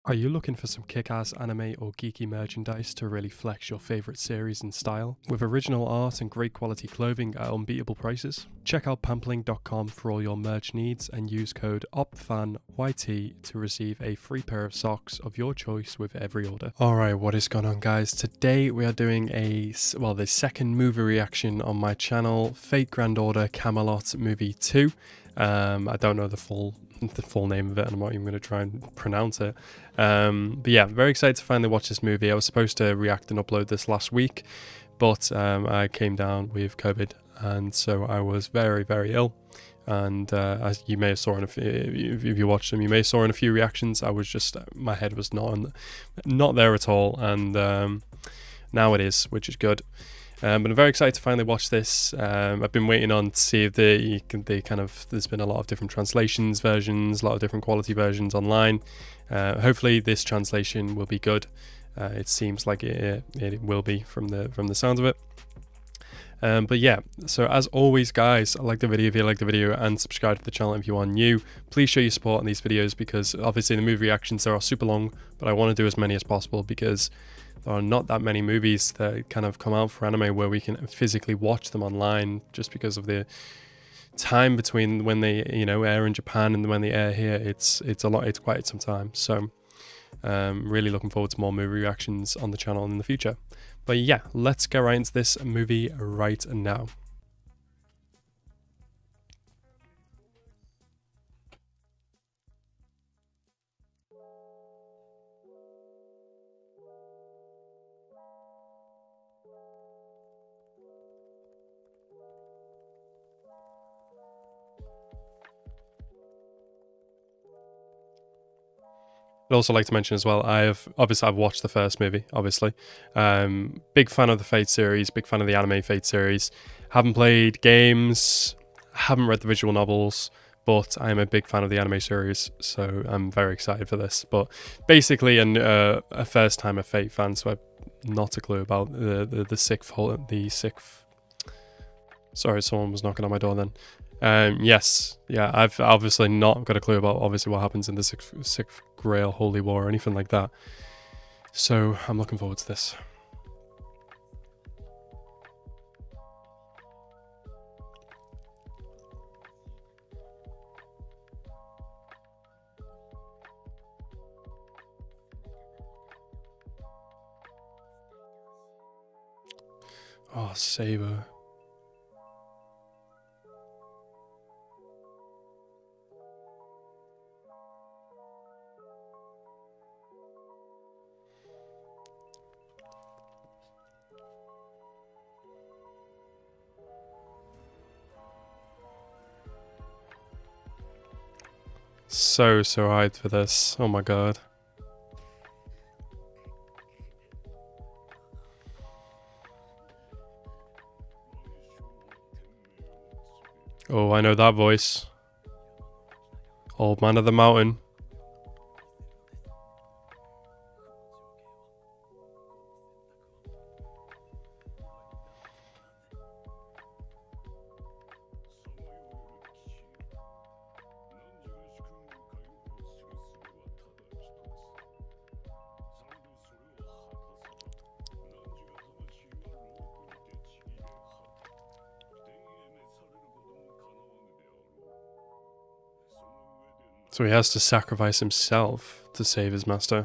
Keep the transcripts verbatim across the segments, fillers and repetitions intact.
Are you looking for some kick-ass anime or geeky merchandise to really flex your favourite series and style? With original art and great quality clothing at unbeatable prices? Check out pampling dot com for all your merch needs and use code O P F A N Y T to receive a free pair of socks of your choice with every order. Alright, what is going on, guys? Today we are doing a, well, the second movie reaction on my channel, Fate Grand Order Camelot Movie two. Um, I don't know the full the full name of it, and I'm not even going to try and pronounce it. Um, but yeah, very excited to finally watch this movie. I was supposed to react and upload this last week, but um, I came down with COVID, and so I was very, very ill. And uh, as you may have saw in a few, if you watched them, you may have saw in a few reactions, I was just, my head was not on, not there at all, and um, now it is, which is good. Um, but I'm very excited to finally watch this. Um, I've been waiting on to see if the, you can, they kind of, there's been a lot of different translations, versions, a lot of different quality versions online. Uh, hopefully this translation will be good. Uh, it seems like it, it will be from the from the sounds of it. Um, but yeah, so as always, guys, like the video if you like the video, and subscribe to the channel if you are new. Please show your support on these videos, because obviously the movie reactions there are super long, but I want to do as many as possible because there are not that many movies that kind of come out for anime where we can physically watch them online, just because of the time between when they, you know, air in Japan and when they air here. It's it's a lot. It's quite some time. So um, really looking forward to more movie reactions on the channel in the future. But yeah, let's get right into this movie right now. I'd also like to mention as well, I have obviously I've watched the first movie, obviously. Um, big fan of the Fate series, big fan of the anime Fate series. Haven't played games, haven't read the visual novels, but I am a big fan of the anime series, so I'm very excited for this. But basically, an, uh, a first time a Fate fan, so I've not a clue about the the, the sixth hole, the sixth. Sorry, someone was knocking on my door then. Um, yes, yeah, I've obviously not got a clue about obviously what happens in the sixth, sixth Grail Holy War or anything like that. So I'm looking forward to this. Oh, Saber. So, so hyped for this. Oh my god. Oh, I know that voice. Old Man of the Mountain. So he has to sacrifice himself to save his master.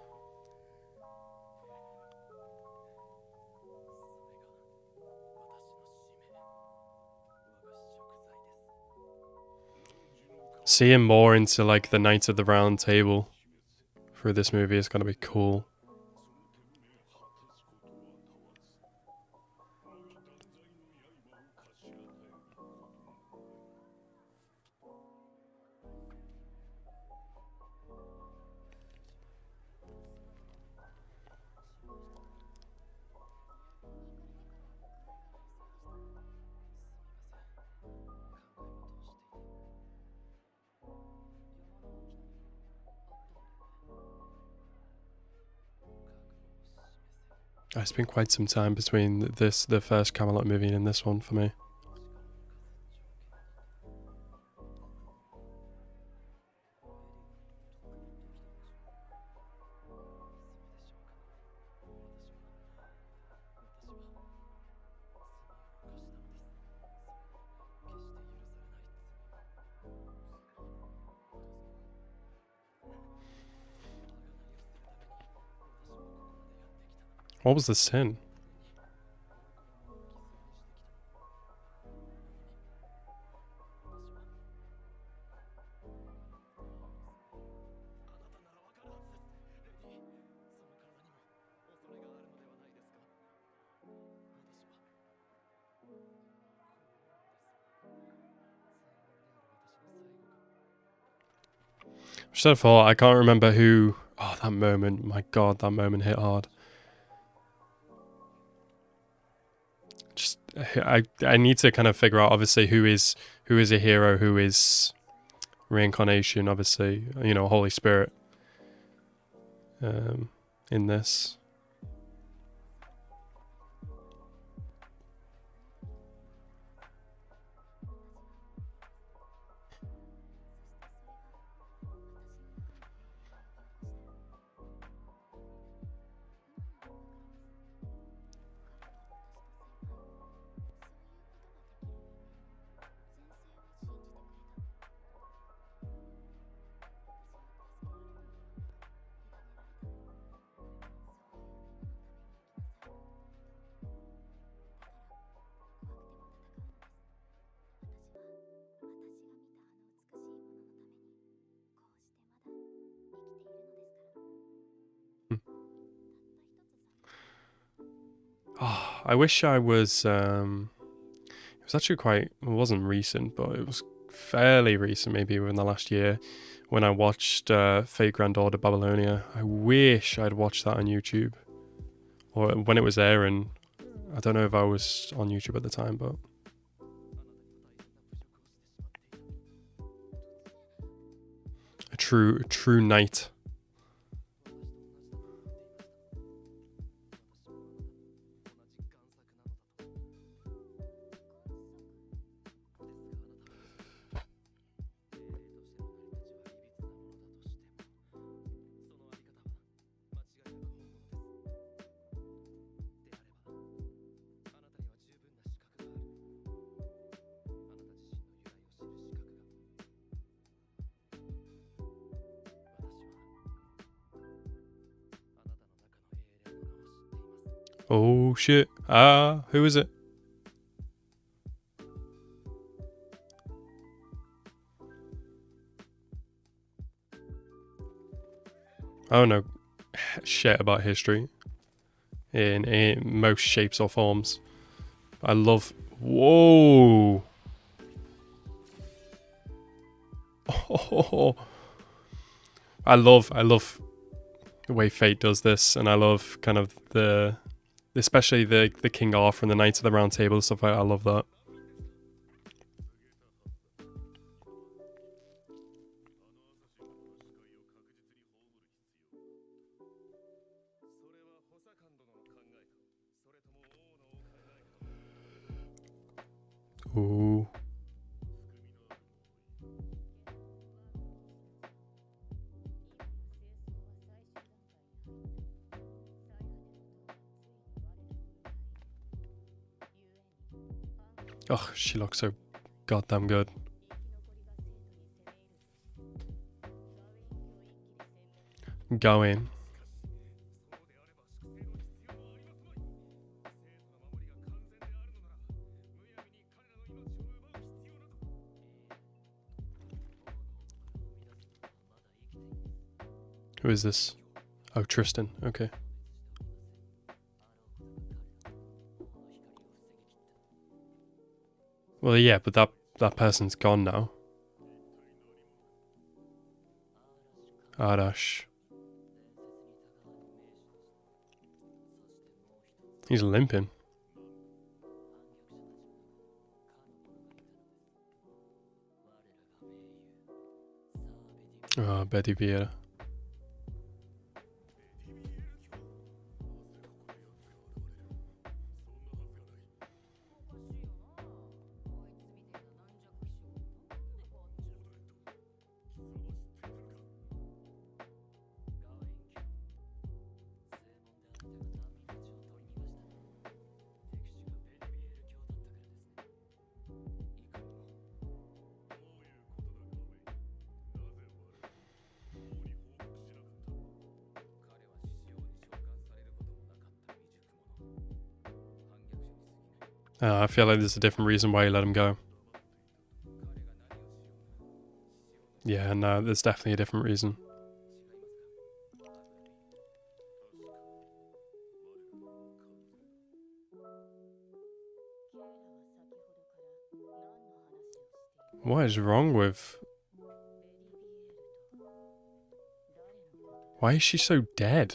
Seeing more into like the Knights of the Round Table through this movie is going to be cool. It's been quite some time between this, the first Camelot movie, and this one for me. What was the sin? Just had a thought, I can't remember who... Oh, that moment. My God, that moment hit hard. Just, I, I need to kind of figure out, obviously, who is who is a hero, who is reincarnation, obviously, you know, Holy Spirit um, in this. Oh, I wish I was... Um, it was actually quite... It wasn't recent, but it was fairly recent, maybe within the last year, when I watched uh, Fate Grand Order Babylonia. I wish I'd watched that on YouTube. Or when it was airing. I don't know if I was on YouTube at the time, but... A true, a true knight. Oh shit. Ah, who is it? I don't know shit about history in, in most shapes or forms. I love... Whoa! Oh, I love, I love the way Fate does this, and I love kind of the... Especially the, the King Arthur and the Knights of the Round Table and stuff like that. I love that. Ooh. Oh, she looks so goddamn good. Go in. Who is this? Oh, Tristan. Okay. Well, yeah, but that that person's gone now. Arash. He's limping. Oh, Bedivere. Uh, I feel like there's a different reason why you let him go. Yeah, no, there's definitely a different reason. What is wrong with... Why is she so dead?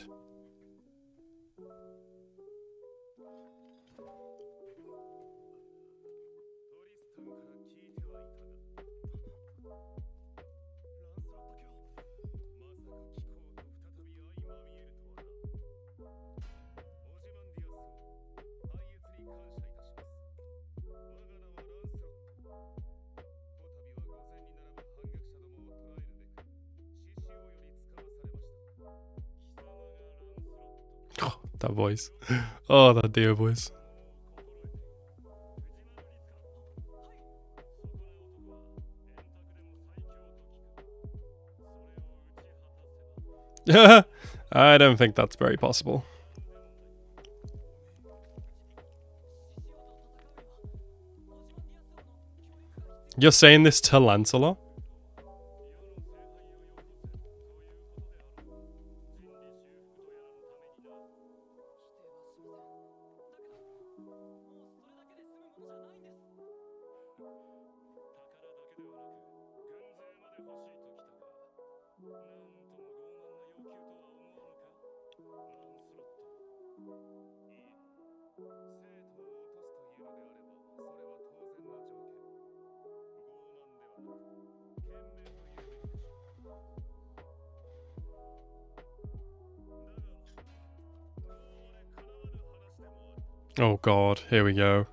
Oh, that voice. Oh, that dear voice. I don't think that's very possible. You're saying this to Lancelot? Oh god, here we go.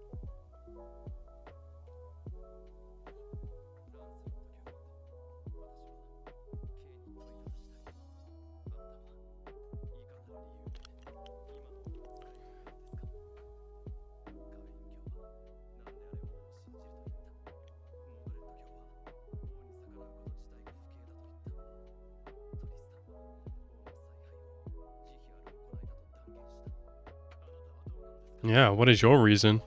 Yeah, what is your reason?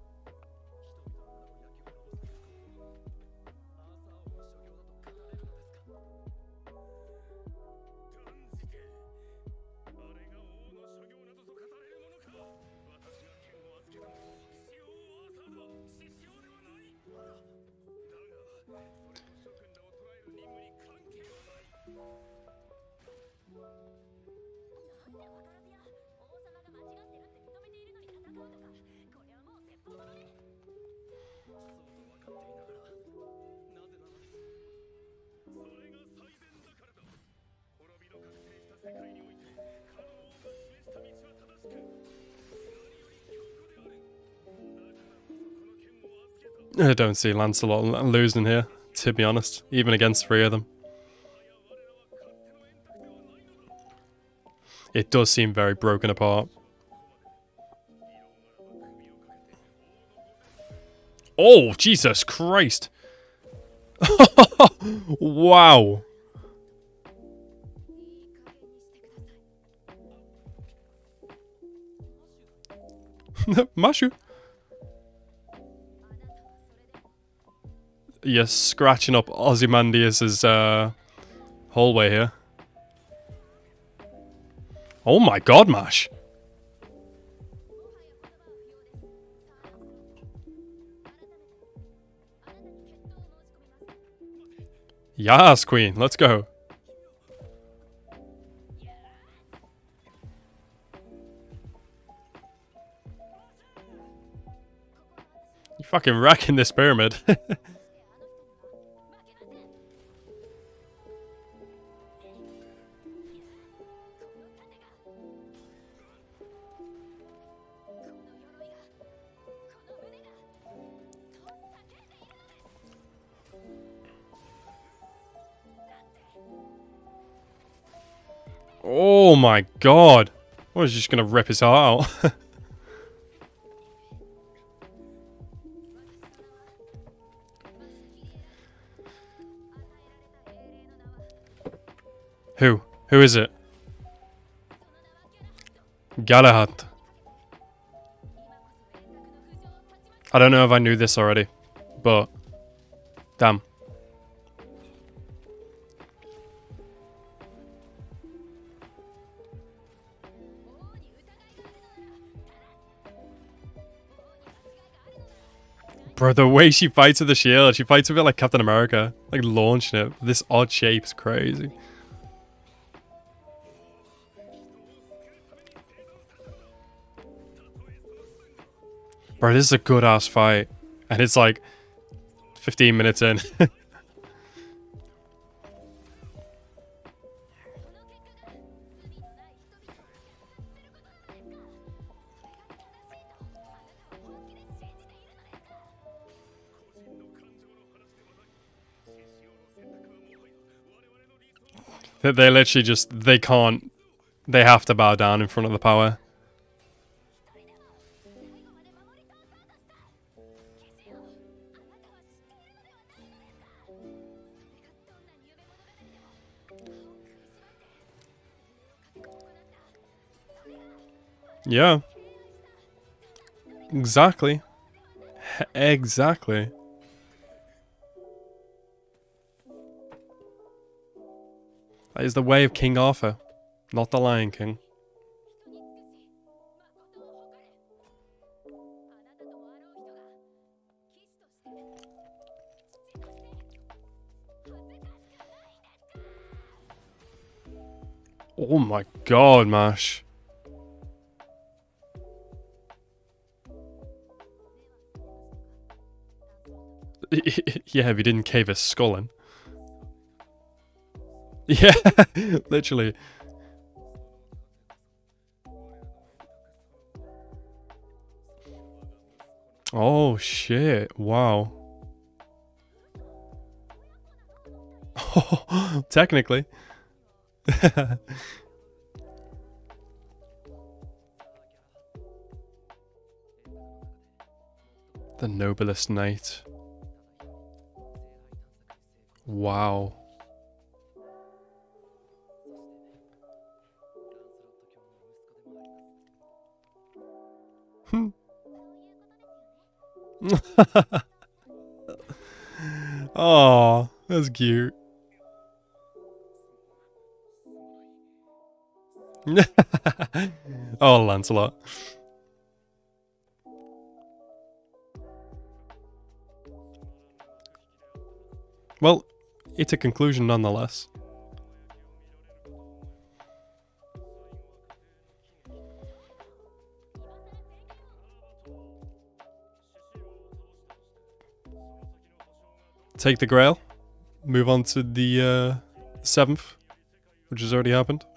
I don't see Lancelot losing here, to be honest, even against three of them. It does seem very broken apart. Oh, Jesus Christ! Wow! Mashu! You're scratching up Ozymandias's uh, hallway here. Oh my god, Mash! Yes, Queen, let's go. You're fucking wrecking this pyramid. Oh my god. I was just gonna rip his heart out. Who? Who is it? Galahad. I don't know if I knew this already, but damn. Bro, the way she fights with the shield, she fights with it like Captain America. Like launching it. This odd shape's crazy. Bro, this is a good ass fight. And it's like fifteen minutes in. They literally just, they can't, they have to bow down in front of the power. Yeah. Exactly. Exactly. That is the way of King Arthur, not the Lion King. Oh my god, Mash. Yeah, if he didn't cave his skull in. Yeah, literally. Oh shit, wow. Oh, technically. The noblest knight. Wow. Hmm. Oh, that's cute. Oh, Lancelot. Well, it's a conclusion nonetheless. Take the Grail. Move on to the uh, seventh, which has already happened.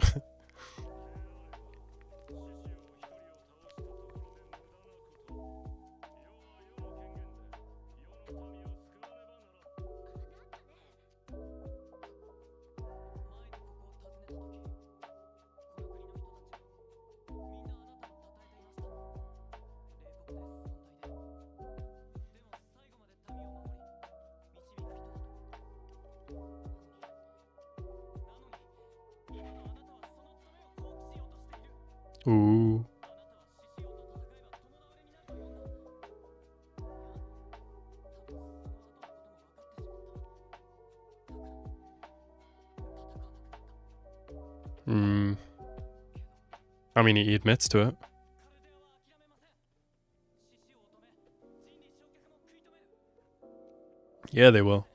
Ooh. Hmm. I mean, he admits to it. Yeah, they will.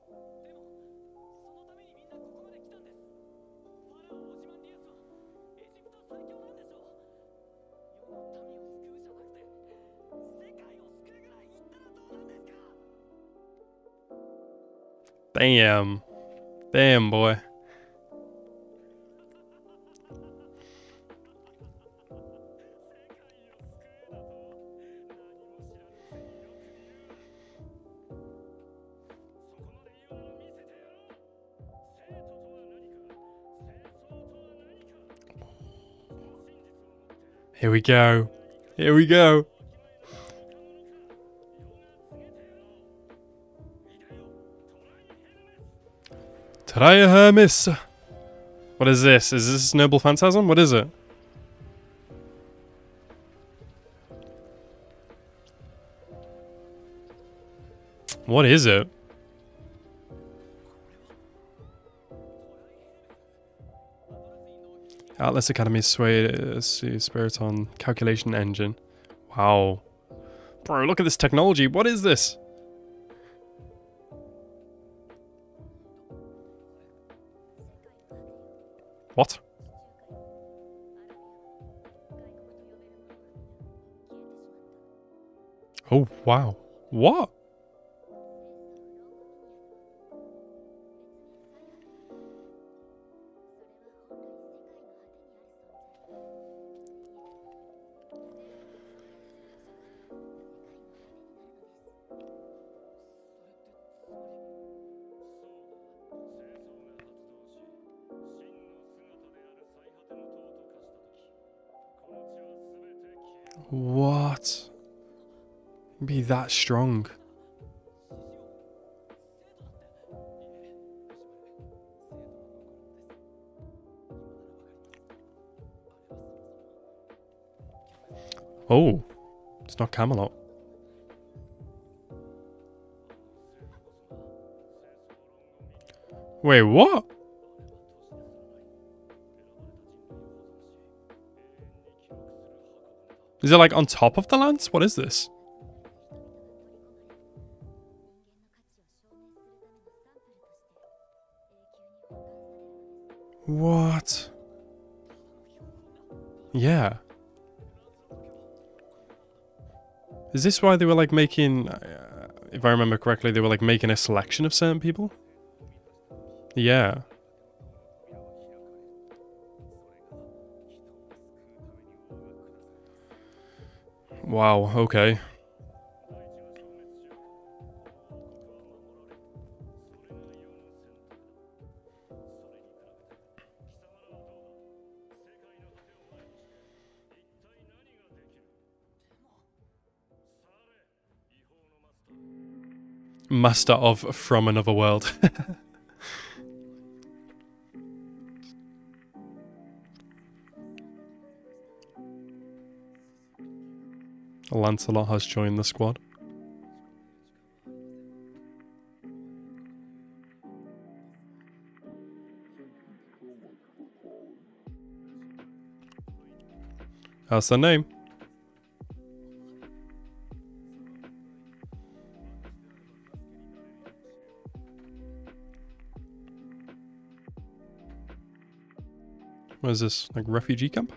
Damn. Damn, boy. Here we go. Here we go. Tria Hermes. What is this? Is this Noble Phantasm? What is it? What is it? Atlas Academy sway uh, spirit on calculation engine. Wow. Bro, look at this technology. What is this? What? Oh, wow. What? What? Be that strong? Oh, it's not Camelot. Wait, what? Is it like on top of the lance? What is this? What? Yeah. Is this why they were like making, uh, if I remember correctly, they were like making a selection of certain people? Yeah. Wow, okay. Master of From Another World. Lancelot has joined the squad. That's the name. What is this? Like refugee camp?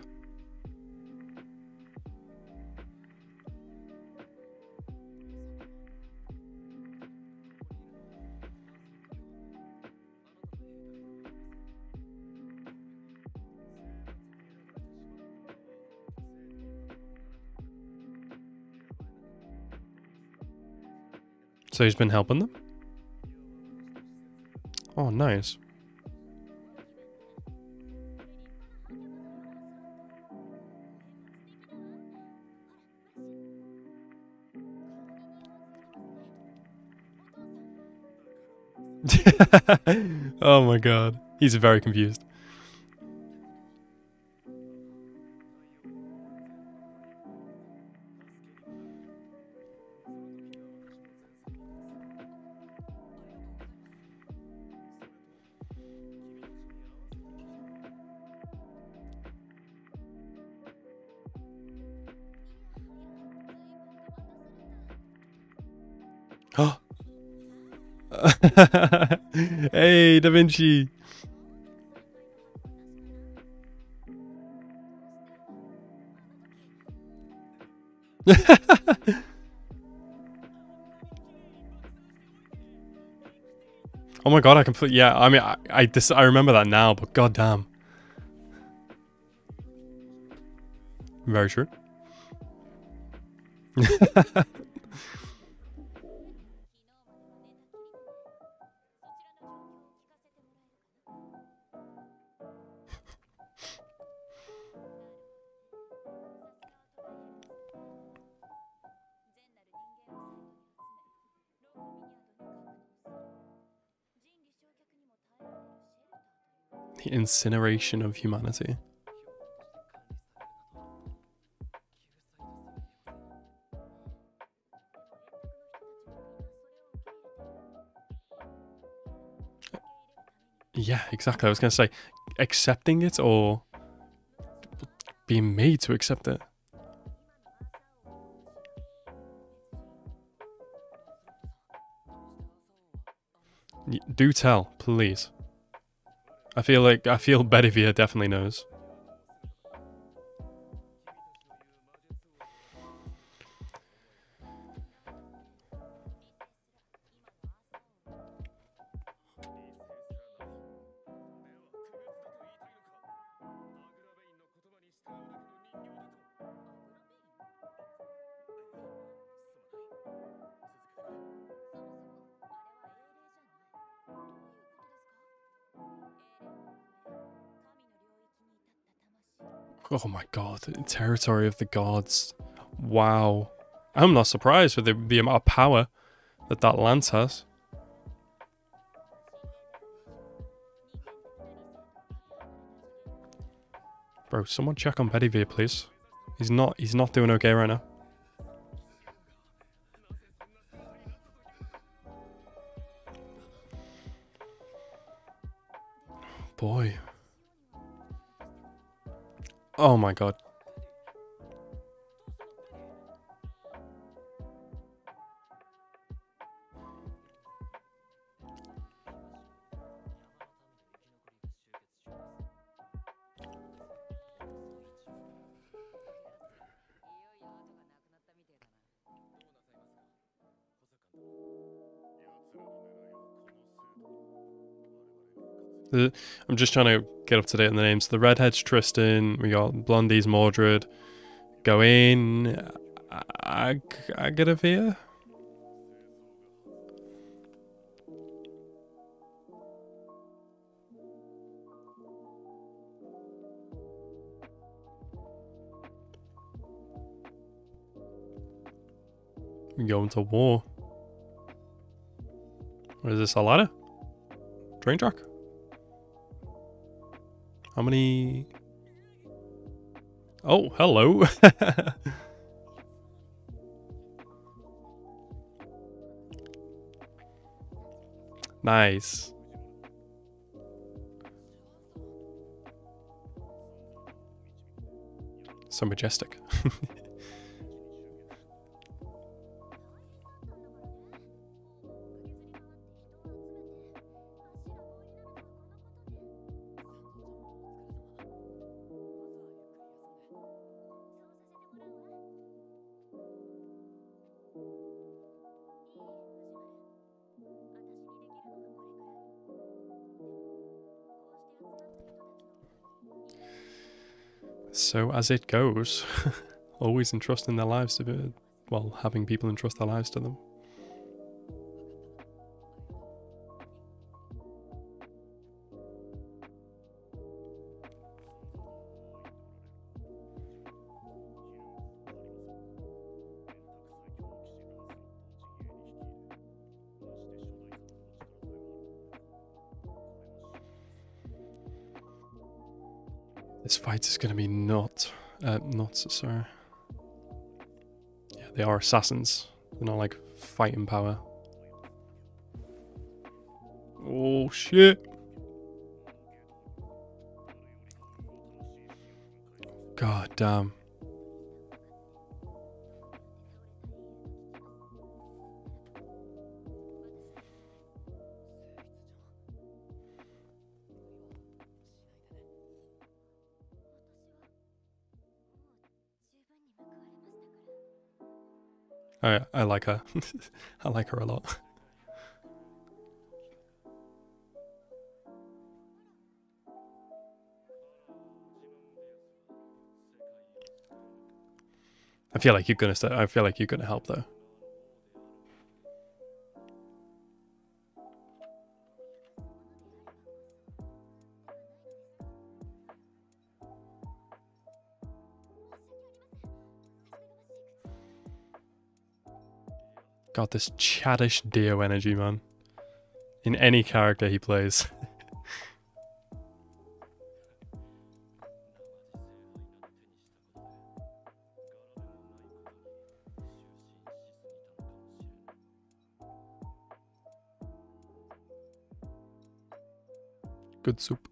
So he's been helping them? Oh, nice. Oh my god. He's very confused. Oh. Hey, Da Vinci. Oh my god, I completely, yeah, I mean, I, I, this, I remember that now, but goddamn. Very true. The incineration of humanity. Yeah, exactly. I was going to say, accepting it or being made to accept it. Do tell, please. I feel like, I feel Bedivere definitely knows. Oh my god, territory of the gods. Wow. I'm not surprised with the, the amount of power that that lance has. Bro, someone check on Bedivere, please. He's not, he's not doing okay right now. Boy. Oh my god. The, I'm just trying to get up to date on the names. The redhead's Tristan. We got Blondie's Mordred. Gawain. Ag Agateram. We go into war. What is this? A ladder? Train track? How many? Oh, hello. Nice. So majestic. So as it goes, always entrusting their lives to be, well, having people entrust their lives to them. This fight is going to be not, uh, not, sorry. Yeah, they are assassins. They're not like fighting power. Oh shit. God damn. I I like her. I like her a lot. I feel like you're gonna start, I feel like you're gonna help though. Got this chattish Dio energy, man. In any character he plays. Good soup.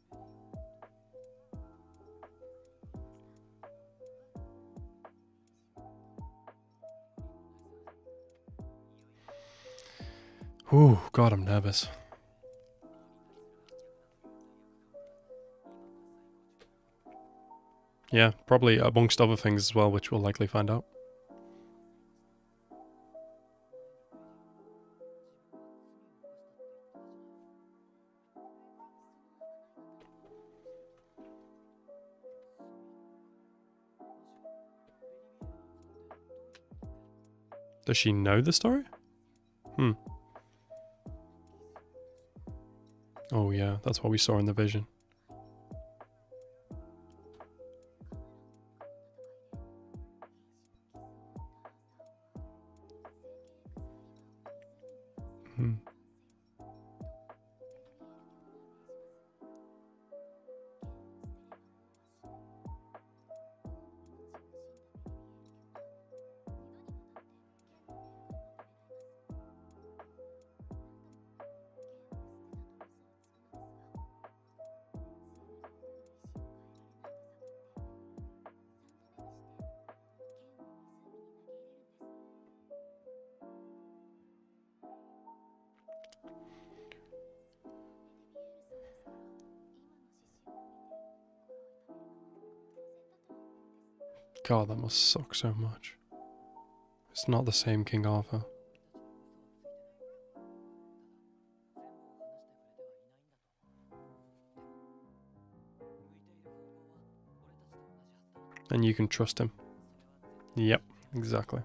Ooh, God, I'm nervous. Yeah, probably amongst other things as well, which we'll likely find out. Does she know the story? Hmm. Oh yeah, that's what we saw in the vision. Hmm. God, that must suck so much. It's not the same King Arthur. And you can trust him. Yep, exactly.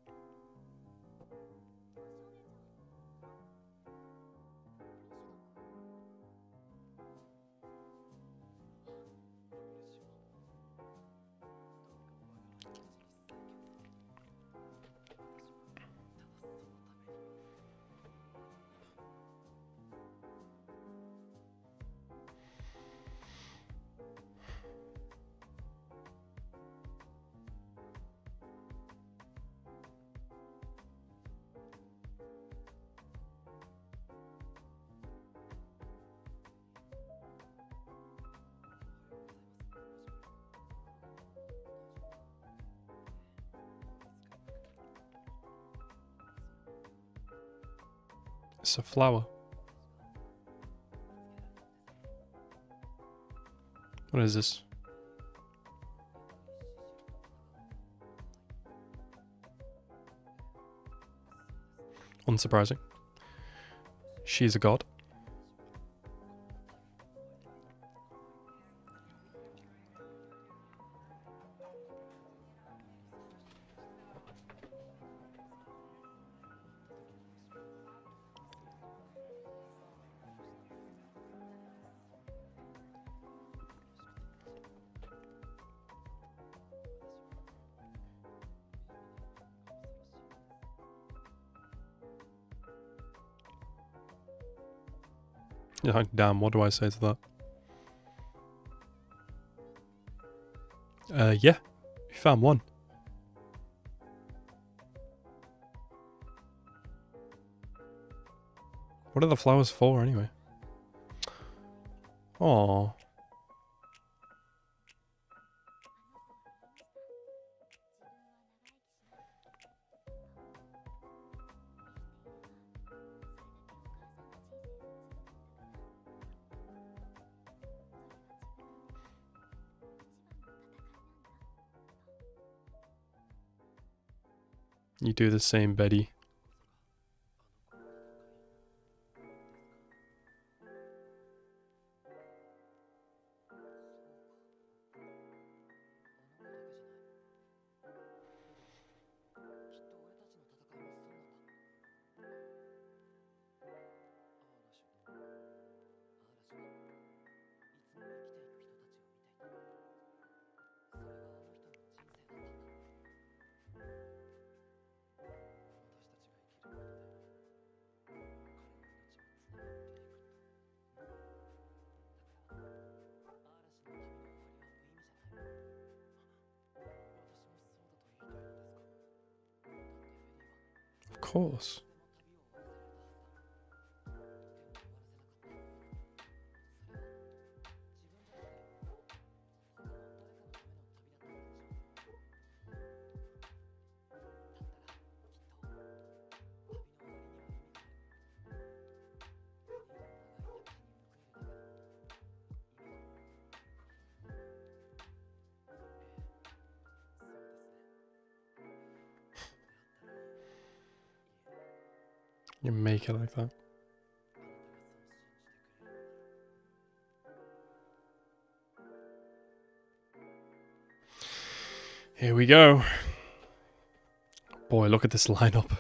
It's a flower. What is this? Unsurprising. She's a god. Yeah, damn, what do I say to that? Uh, yeah, we found one. What are the flowers for, anyway? Aww. You do the same, Betty. Of course. You make it like that. Here we go. Boy, look at this lineup.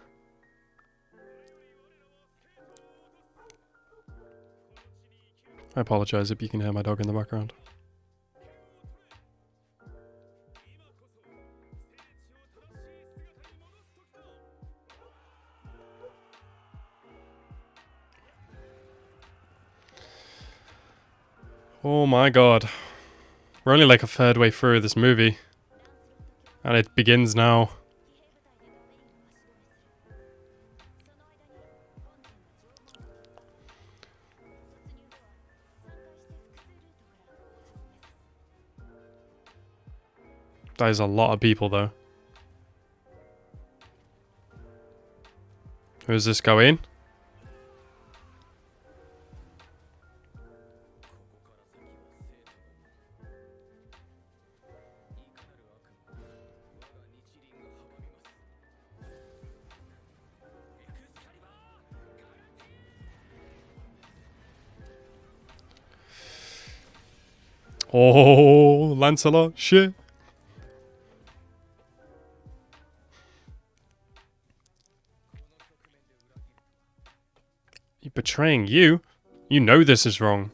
I apologize if you can hear my dog in the background. Oh my god. We're only like a third way through this movie. And it begins now. That is a lot of people though. Who's this going? Oh, Lancelot, shit. You're betraying you? You know this is wrong.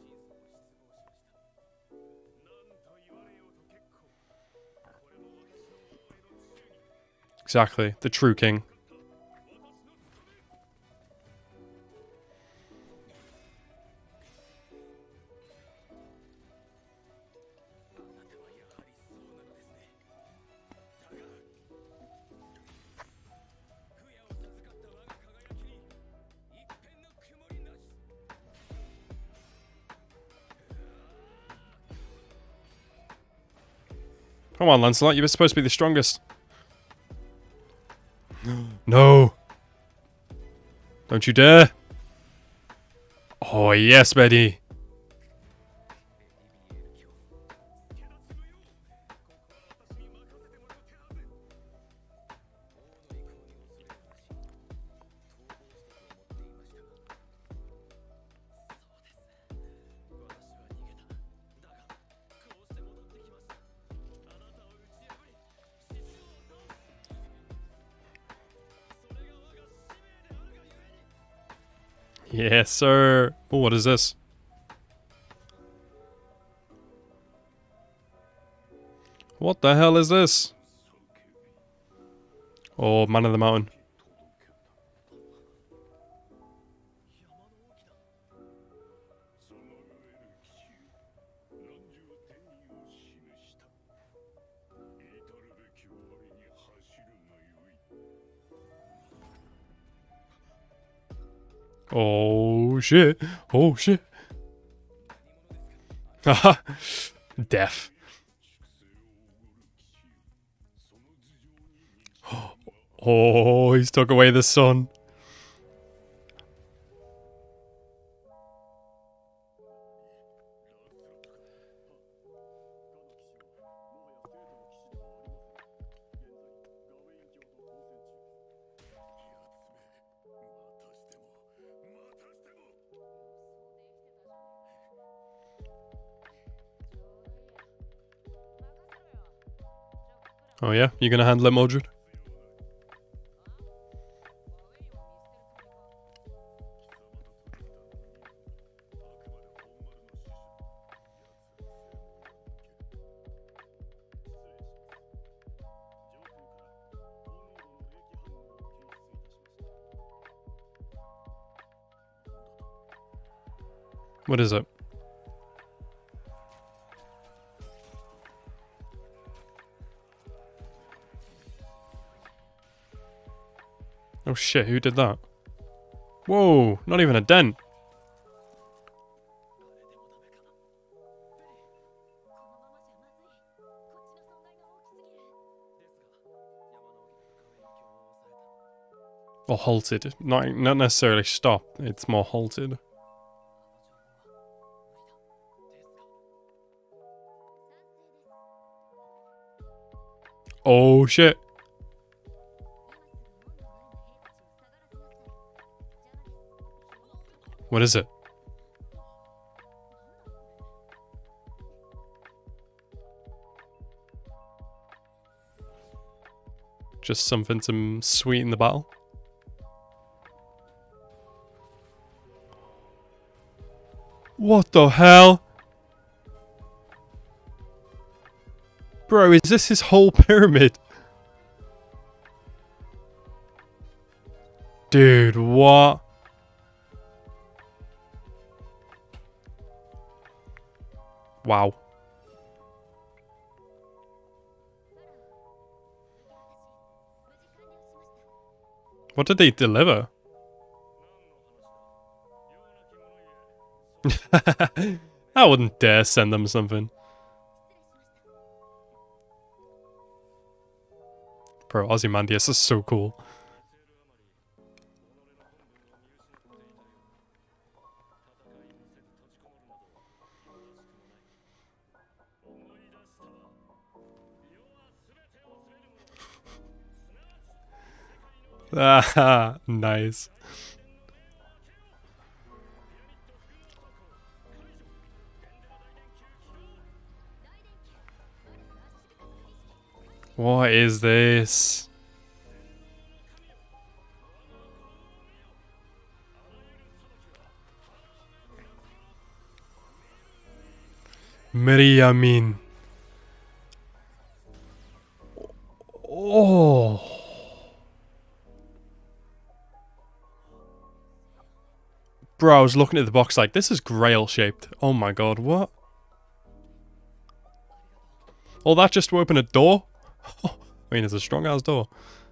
Exactly, the true king. Come on, Lancelot, you were supposed to be the strongest. No! Don't you dare! Oh, yes, Betty! Yes, sir. Oh, what is this? What the hell is this? Oh, Man of the Mountain. Oh shit. Oh shit. Haha. Death. Oh, he's took away the sun. Oh yeah? You gonna handle it, Mildred? What is it? Oh shit, who did that? Whoa, not even a dent. Or halted. Not, not necessarily stopped, it's more halted. Oh shit. What is it? Just something to sweeten the battle. What the hell? Bro, is this his whole pyramid? Dude, what? Wow. What did they deliver? I wouldn't dare send them something. Bro, Ozymandias is so cool. Ah, nice. What is this? Miriamin. Oh. Bro, I was looking at the box like, this is grail shaped. Oh my god, what? Oh, that just to open a door? I mean, it's a strong ass door.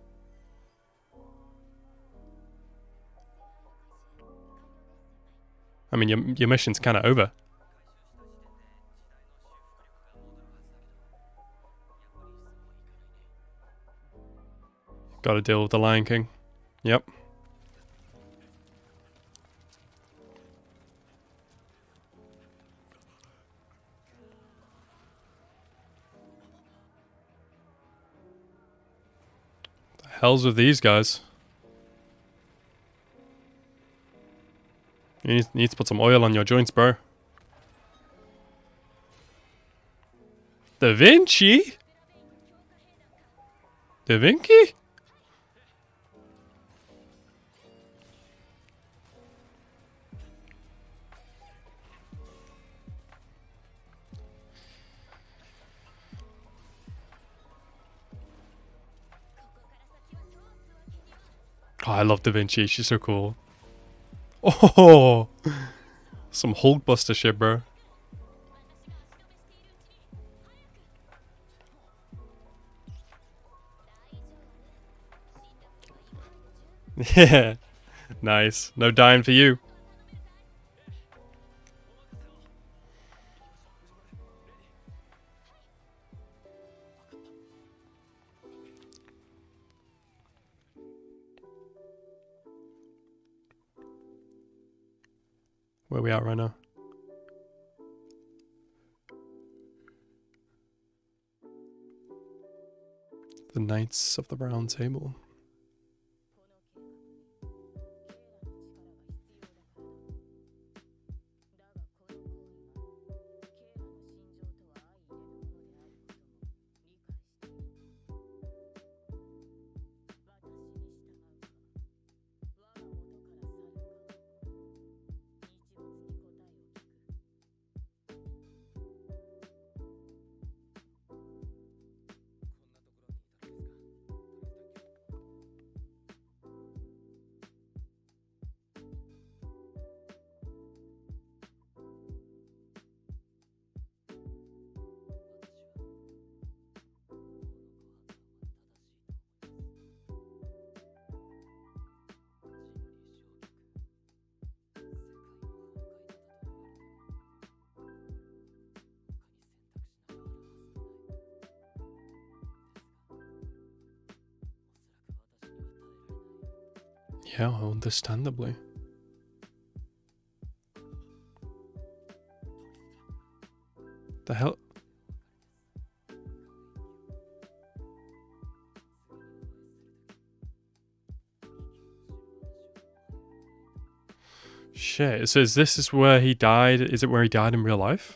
I mean, your, your mission's kind of over. Gotta deal with the Lion King. Yep. The hell's with these guys? You need, need to put some oil on your joints, bro. Da Vinci? Da Vinci? Oh, I love Da Vinci. She's so cool. Oh, some Hulkbuster shit, bro. Yeah, nice. No dying for you. Where are we at right now? The Knights of the Round Table. Yeah, understandably. The hell? Shit. So is this is where he died? Is it where he died in real life?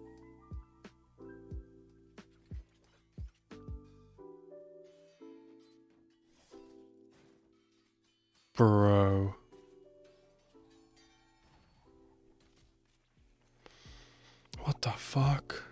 Bro. What the fuck?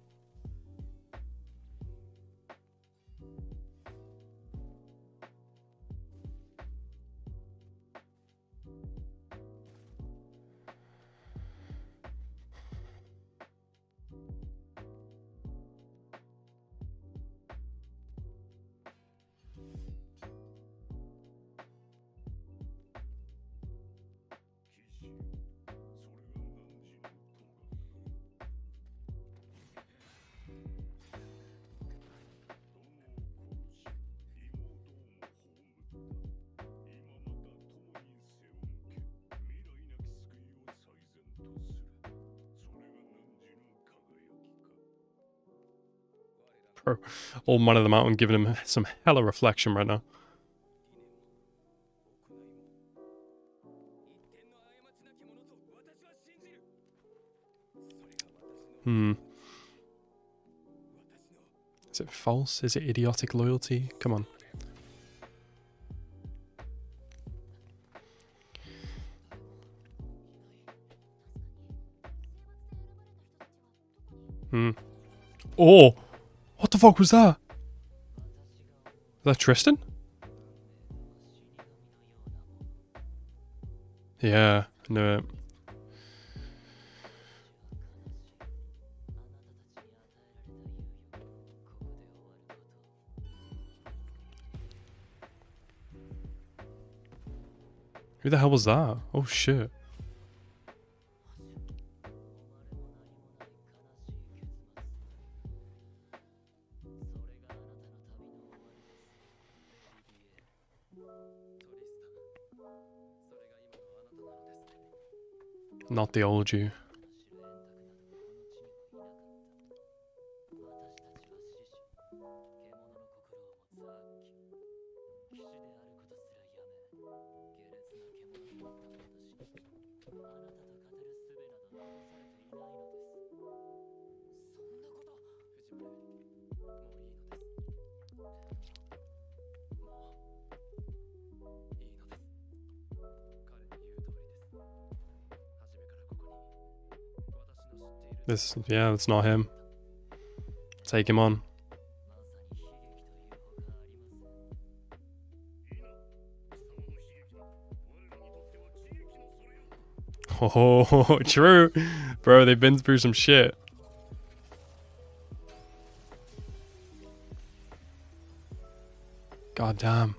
Bro, old man of the mountain giving him some hella reflection right now. Hmm. Is it false? Is it idiotic loyalty? Come on. Hmm. Oh! What the fuck was that? Is that Tristan? Yeah, I knew it. Who the hell was that? Oh shit. Not the old you. This, yeah, that's not him. Take him on. Oh, true. Bro, they've been through some shit. God damn.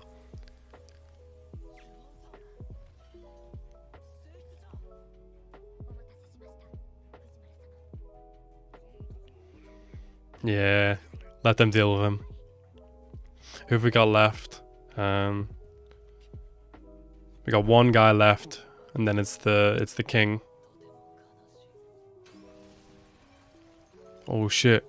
Yeah, let them deal with him. Who have we got left? Um, we got one guy left, and then it's the it's the king. Oh shit!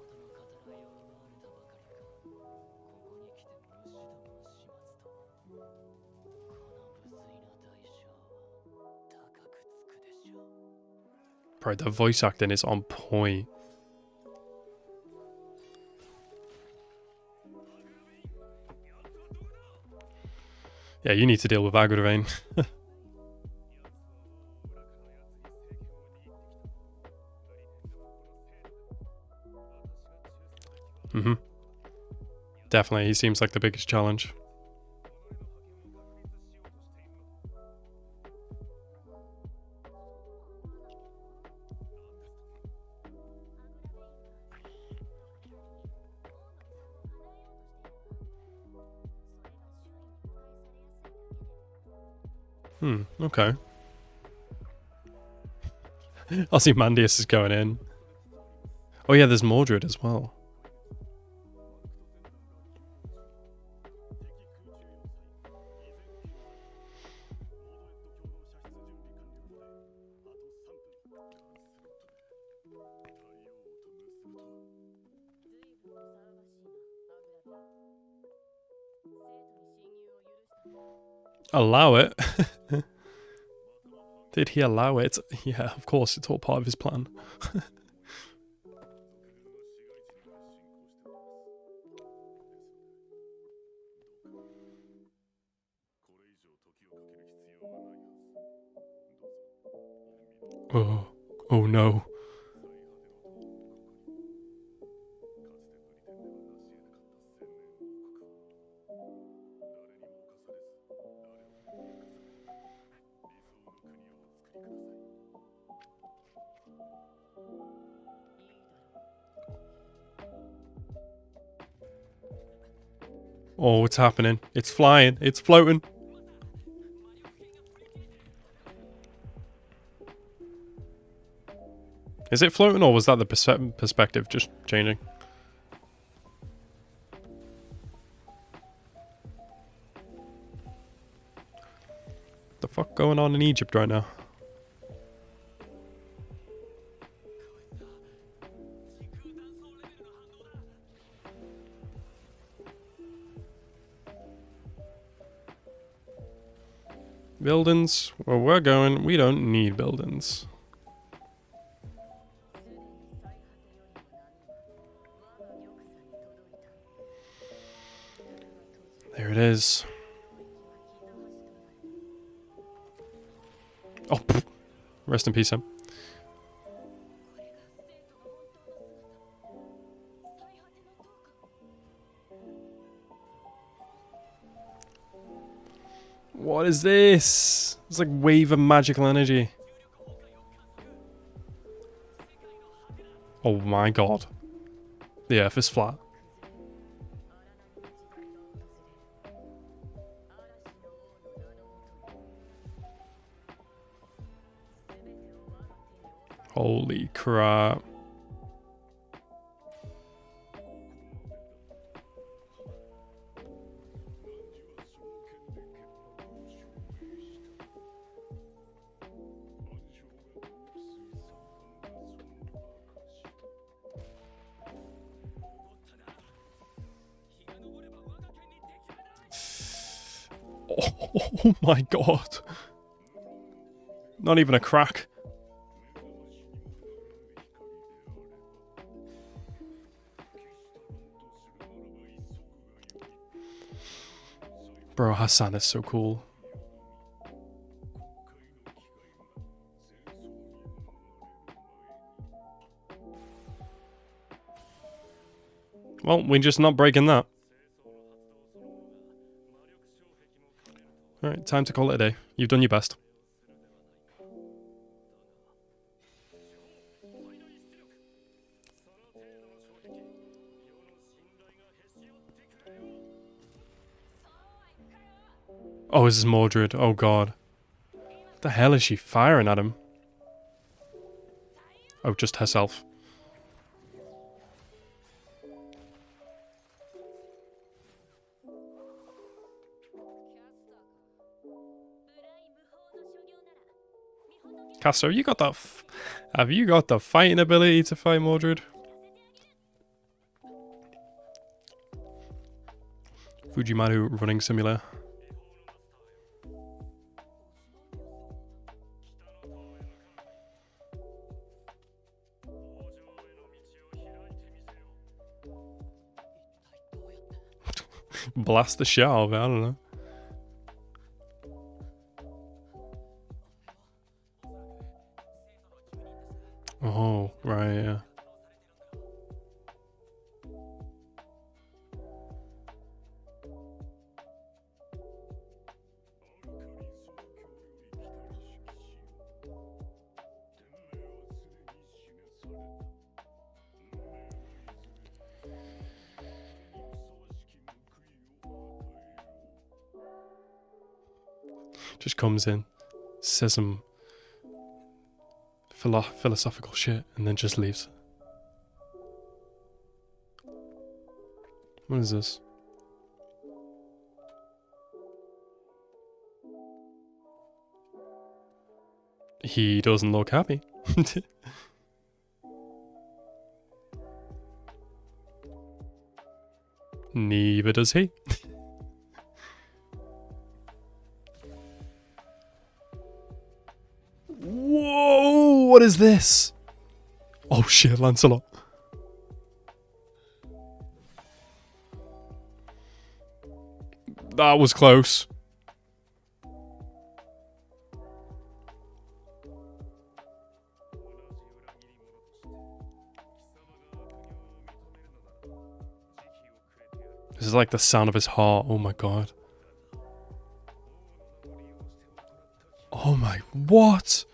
Bro, the voice acting is on point. Yeah, you need to deal with Agateram. Mm-hmm. Definitely, he seems like the biggest challenge. Hmm, okay. Ozymandias is going in. Oh yeah, there's Mordred as well. Allow it. Did he allow it? Yeah, of course, it's all part of his plan. Oh, oh no. Oh, it's happening. It's flying. It's floating. Is it floating, or was that the pers perspective just changing? What the fuck going on in Egypt right now? Buildings? Where we're going, we don't need buildings. There it is. Oh, pff. Rest in peace, Sam. What is this? It's like wave of magical energy. Oh my god. The earth is flat. Holy crap. Oh my god. Not even a crack. Bro, Hassan is so cool. Well, we're just not breaking that. Alright, time to call it a day. You've done your best. Oh, this is Mordred. Oh god. What the hell is she firing at him? Oh, just herself. Caster, you got that? F have you got the fighting ability to fight Mordred? Fujimaru running simulator. Blast the shit out of it, I don't know. Oh, right, yeah. Just comes in, says some philo philosophical shit, and then just leaves. What is this? He doesn't look happy. Neither does he. What is this? Oh shit, Lancelot. That was close. This is like the sound of his heart. Oh my god. Oh my, what?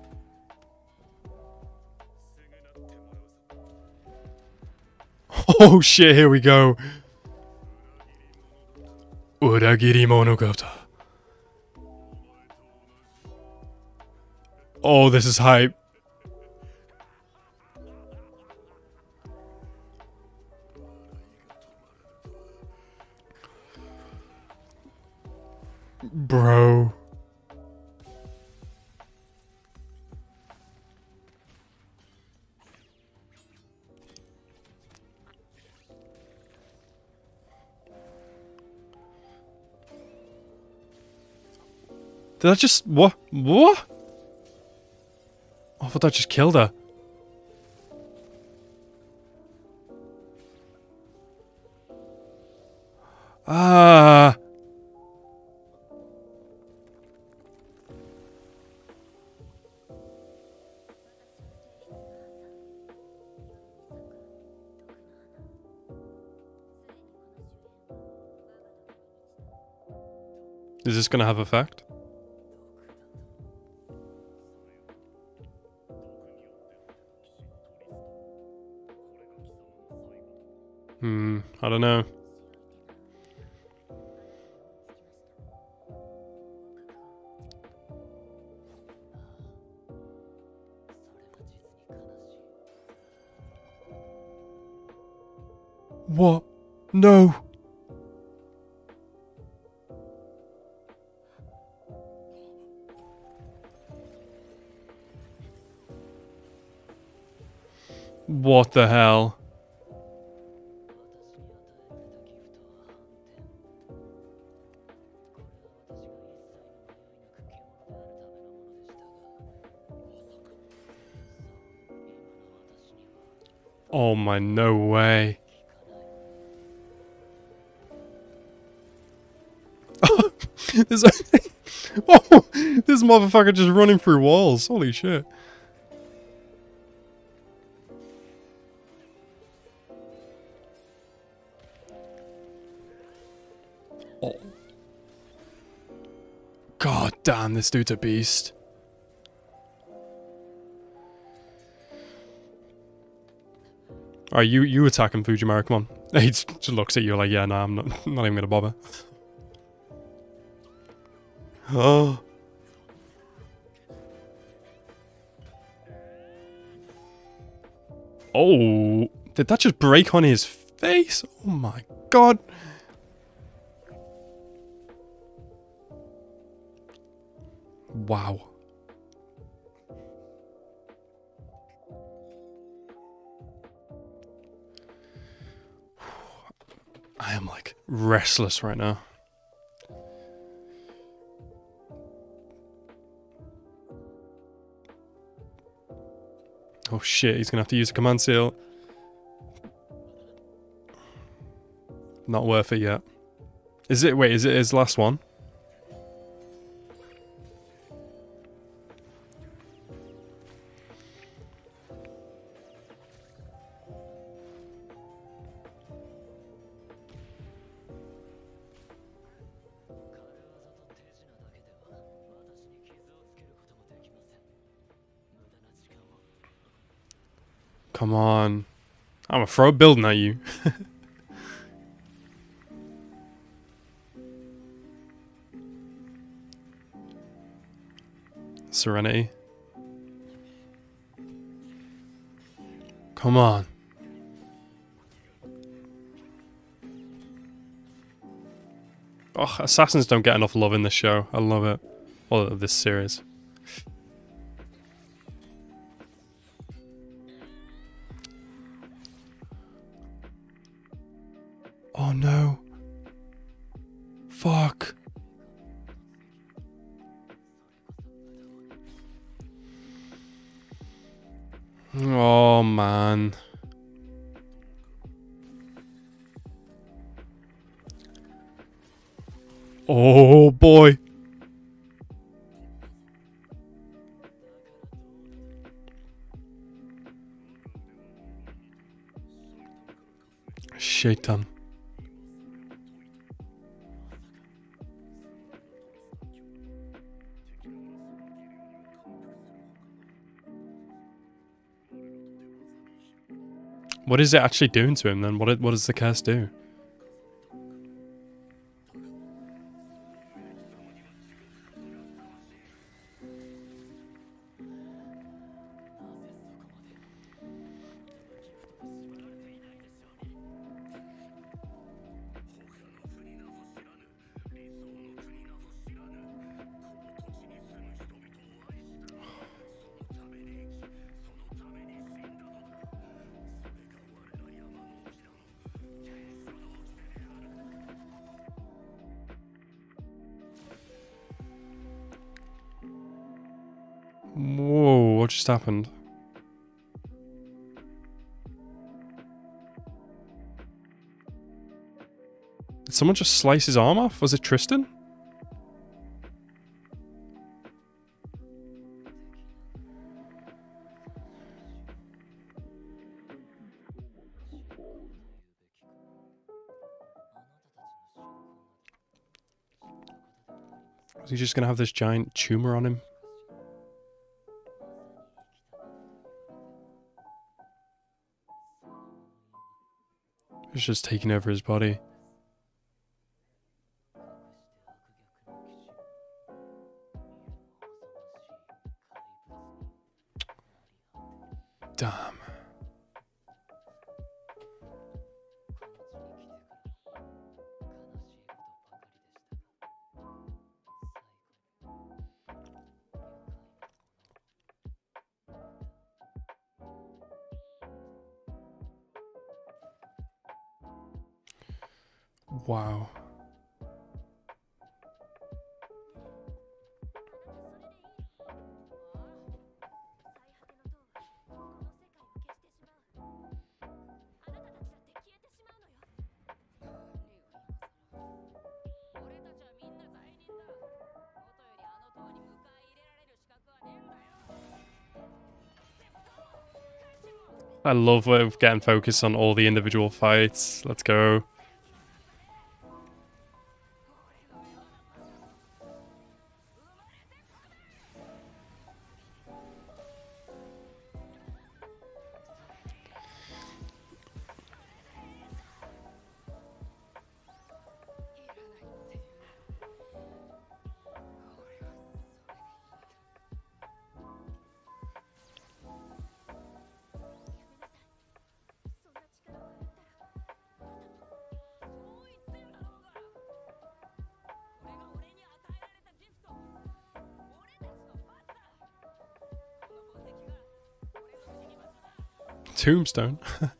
Oh shit, here we go. Uragiri monogata. Oh, this is hype. Bro. Did I just... What? What? I thought I just killed her. Ah. Is this gonna have effect? Hmm, I don't know. What? No! What the hell? Oh my, no way. this, oh, this motherfucker just running through walls. Holy shit. Oh. God damn, this dude's a beast. Alright, you, you attack him, Fujimaru, come on. He just looks at you like, yeah, nah, I'm not, I'm not even gonna bother. Oh. Oh. Did that just break on his face? Oh my god. Wow. I am like restless right now. Oh shit, he's gonna have to use a command seal. Not worth it yet. Is it, wait, is it his last one? Come on. I'm gonna throw a building at you. Serenity. Come on. Oh, assassins don't get enough love in this show. I love it. Or this series. Oh no. Fuck. Oh, man. Oh, boy. Shaitan. What is it actually doing to him then? What, it, what does the curse do? Whoa, what just happened? Did someone just slice his arm off? Was it Tristan? Was he just gonna have this giant tumor on him? It's just taking over his body. Damn. Wow. I love we're getting focused on all the individual fights. Let's go. Tombstone.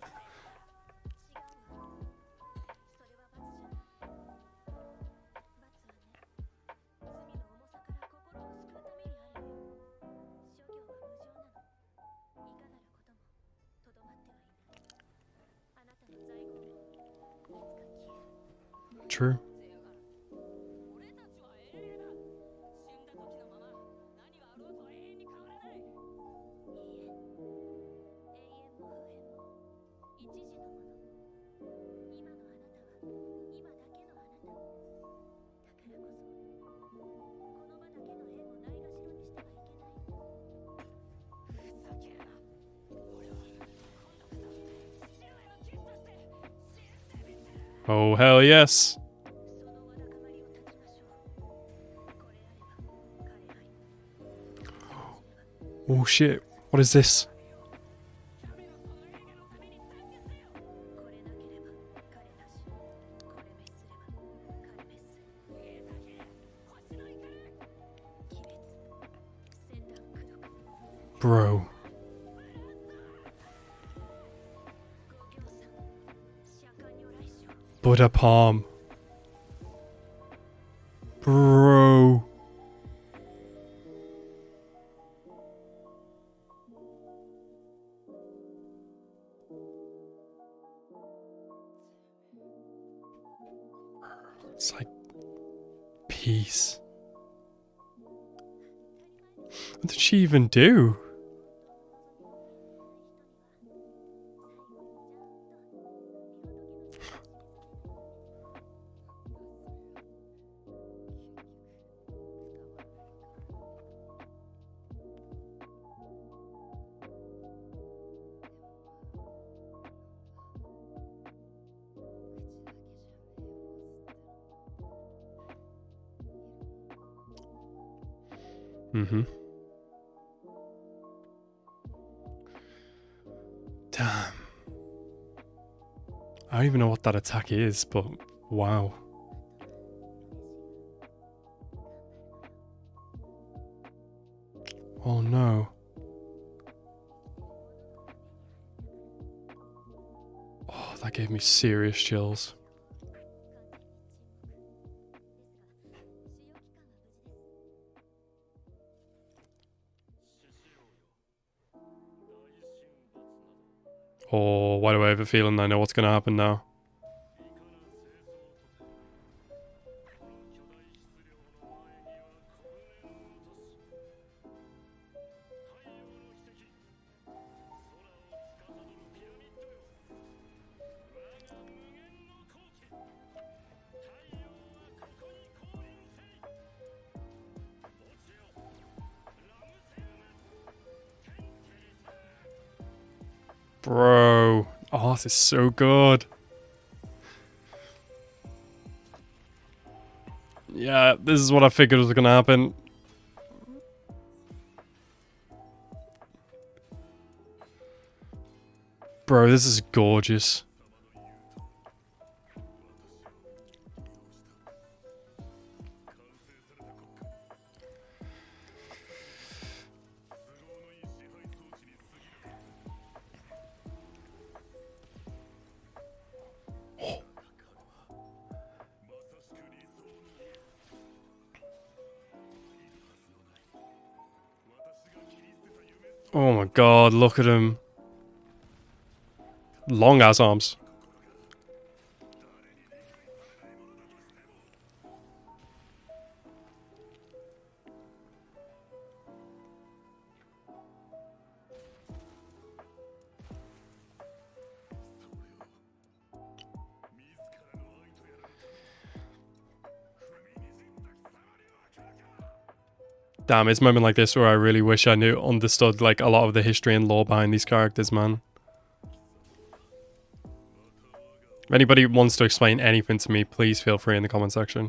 True. Oh, hell yes. Oh shit, what is this? Bro. Buddha palm. Bro. It's like peace. What did she even do? Mm-hmm. Damn. I don't even know what that attack is, but wow. Oh no. Oh, that gave me serious chills. Oh, why do I have a feeling I know what's going to happen now? Bro. Oh, this is so good. Yeah, this is what I figured was going to happen. Bro, this is gorgeous. Oh my god, look at him. Long ass arms. Damn, it's a moment like this where I really wish I knew, understood like a lot of the history and lore behind these characters, man. If anybody wants to explain anything to me, please feel free in the comment section.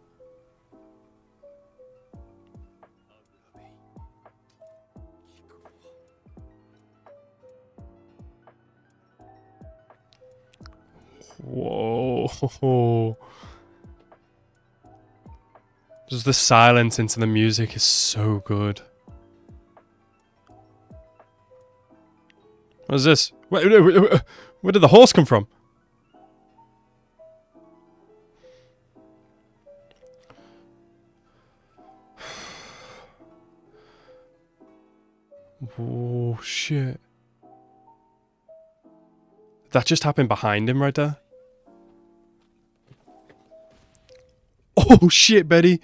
Whoa. Just the silence into the music is so good. What is this? Where, where, where did the horse come from? Oh shit. That just happened behind him right there. Oh shit, Betty.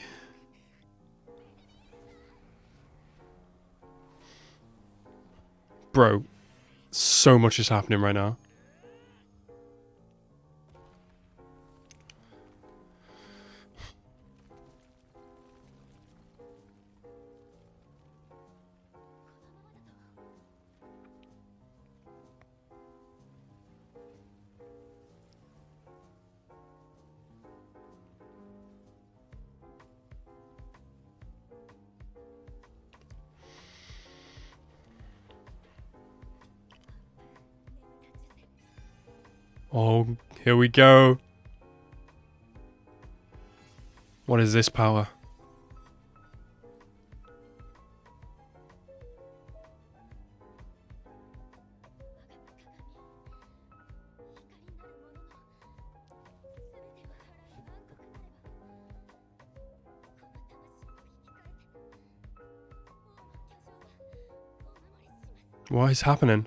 Bro, so much is happening right now. Oh, here we go. What is this power? What is happening?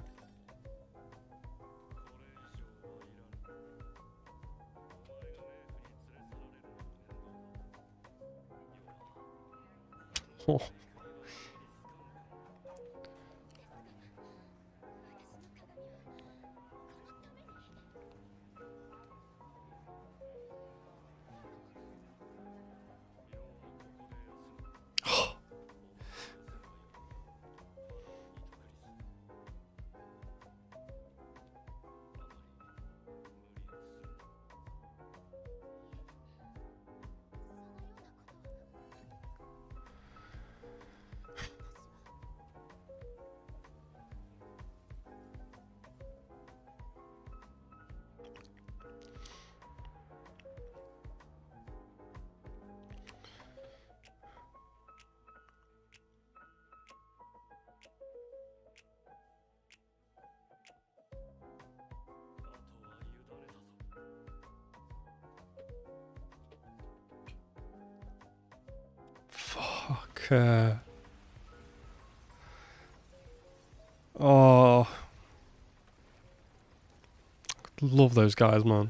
Oh. Fuck. Uh... Oh. Love those guys, man.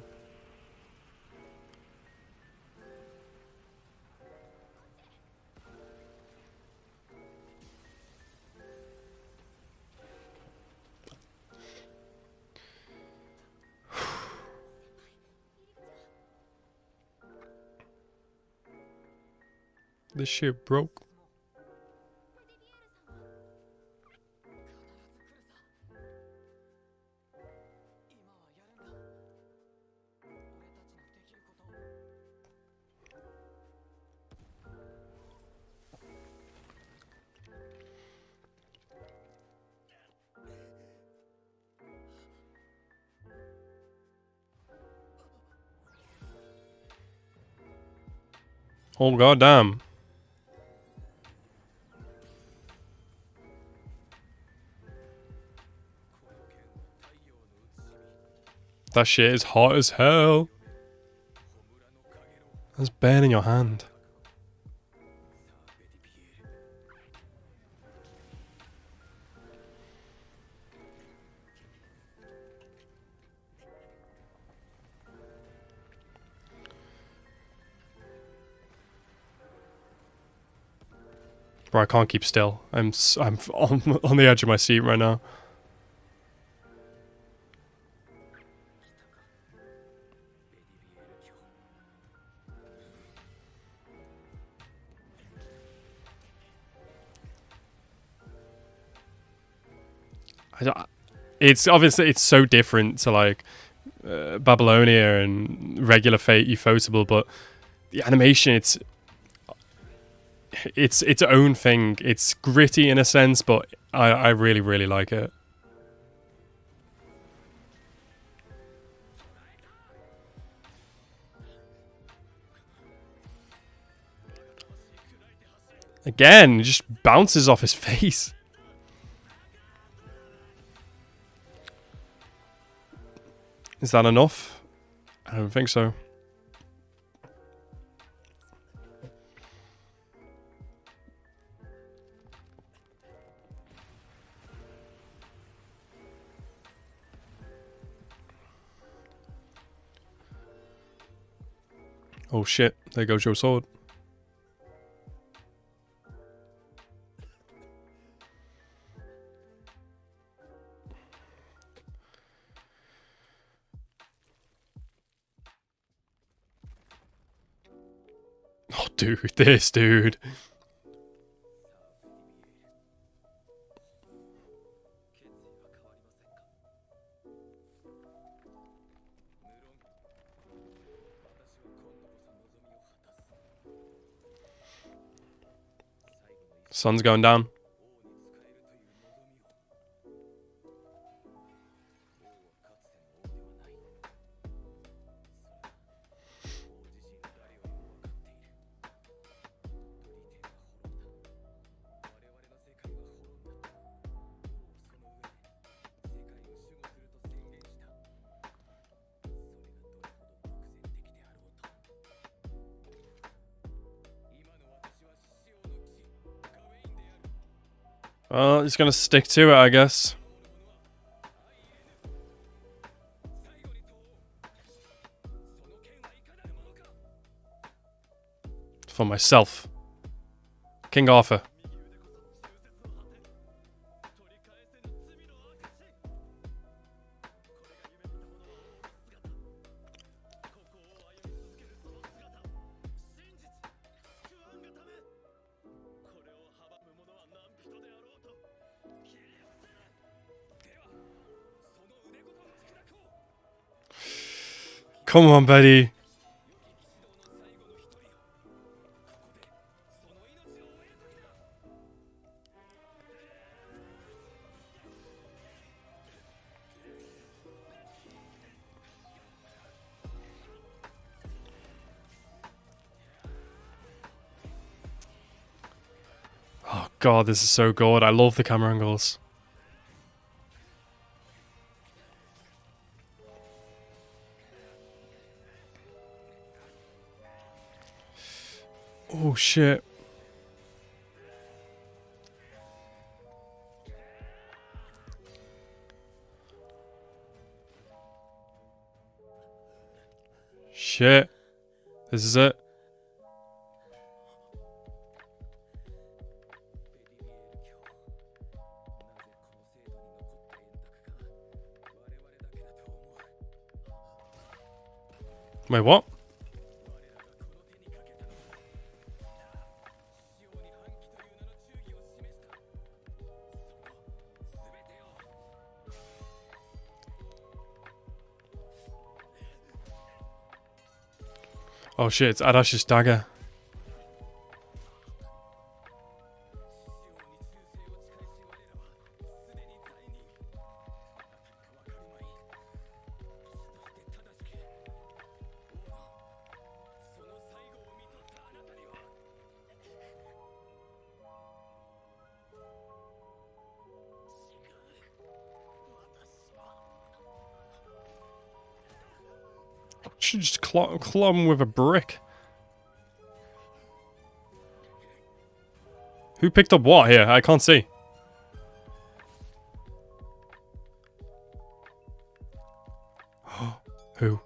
This shit broke. Oh goddamn. That shit is hot as hell. That's burning your hand. Bro, I can't keep still. I'm s I'm on on the edge of my seat right now. I don't, it's obviously it's so different to like uh, Babylonia and regular Fate Ufotable, but the animation it's it's its own thing. It's gritty in a sense, but I I really really like it. Again, it just bounces off his face. Is that enough? I don't think so. Oh shit, there goes your sword. Oh dude, this dude. Sun's going down. Well, he's gonna stick to it, I guess. For myself. King Arthur. Come on, Betty. Oh god, this is so good. I love the camera angles. Oh shit. Shit. This is it. Wait, what? Oh shit, it's Adash's dagger. Should just claw, claw him with a brick. Who picked up what here? I can't see. Who?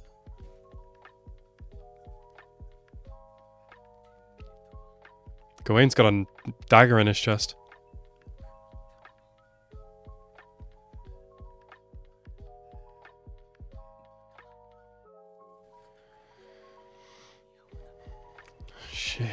Gawain's got a dagger in his chest. Shit.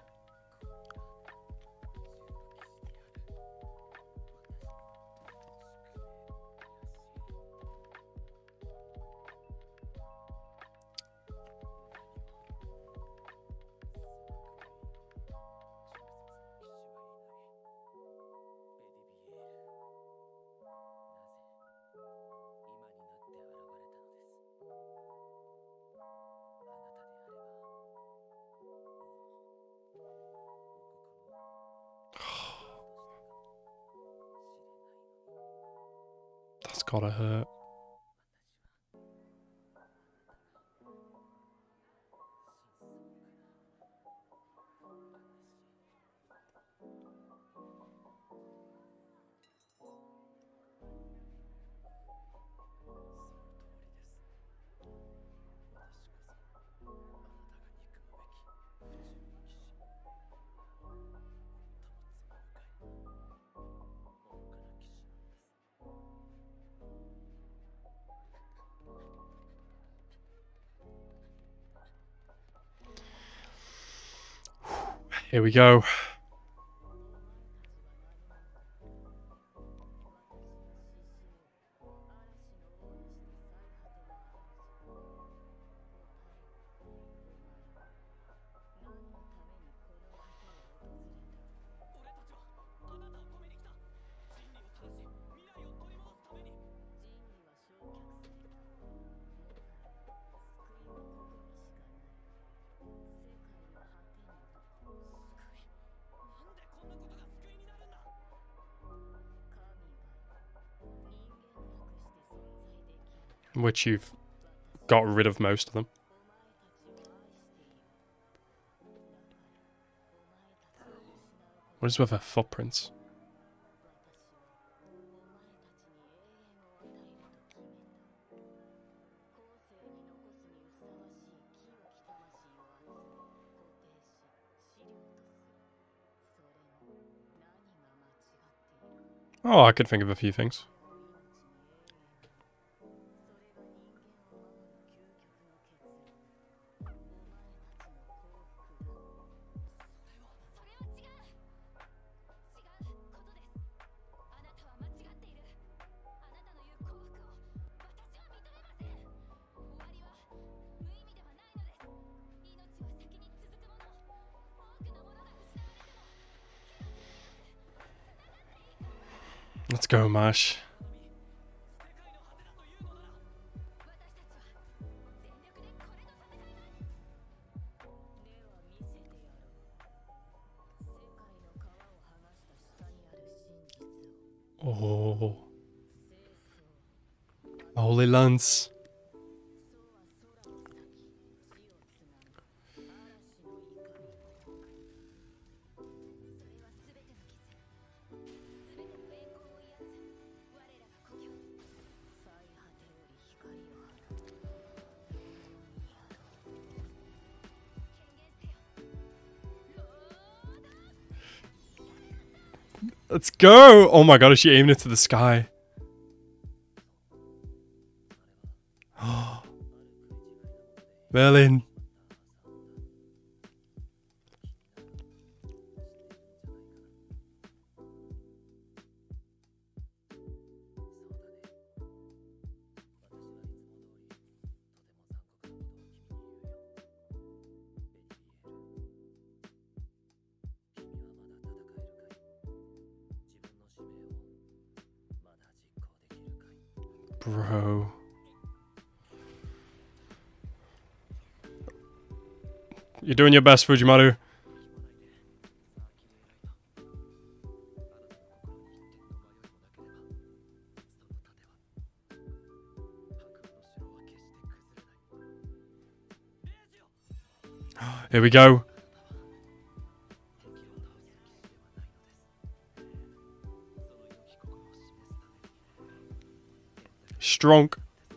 That's gotta hurt. Here we go. Which you've got rid of most of them. What is with her footprints? Oh, I could think of a few things. Let's go, Mash. Oh. Holy Lance. Let's go! Oh my god, is she aiming it to the sky? Oh. Merlin. Bro. You're doing your best, Fujimaru. Here we go. Strong.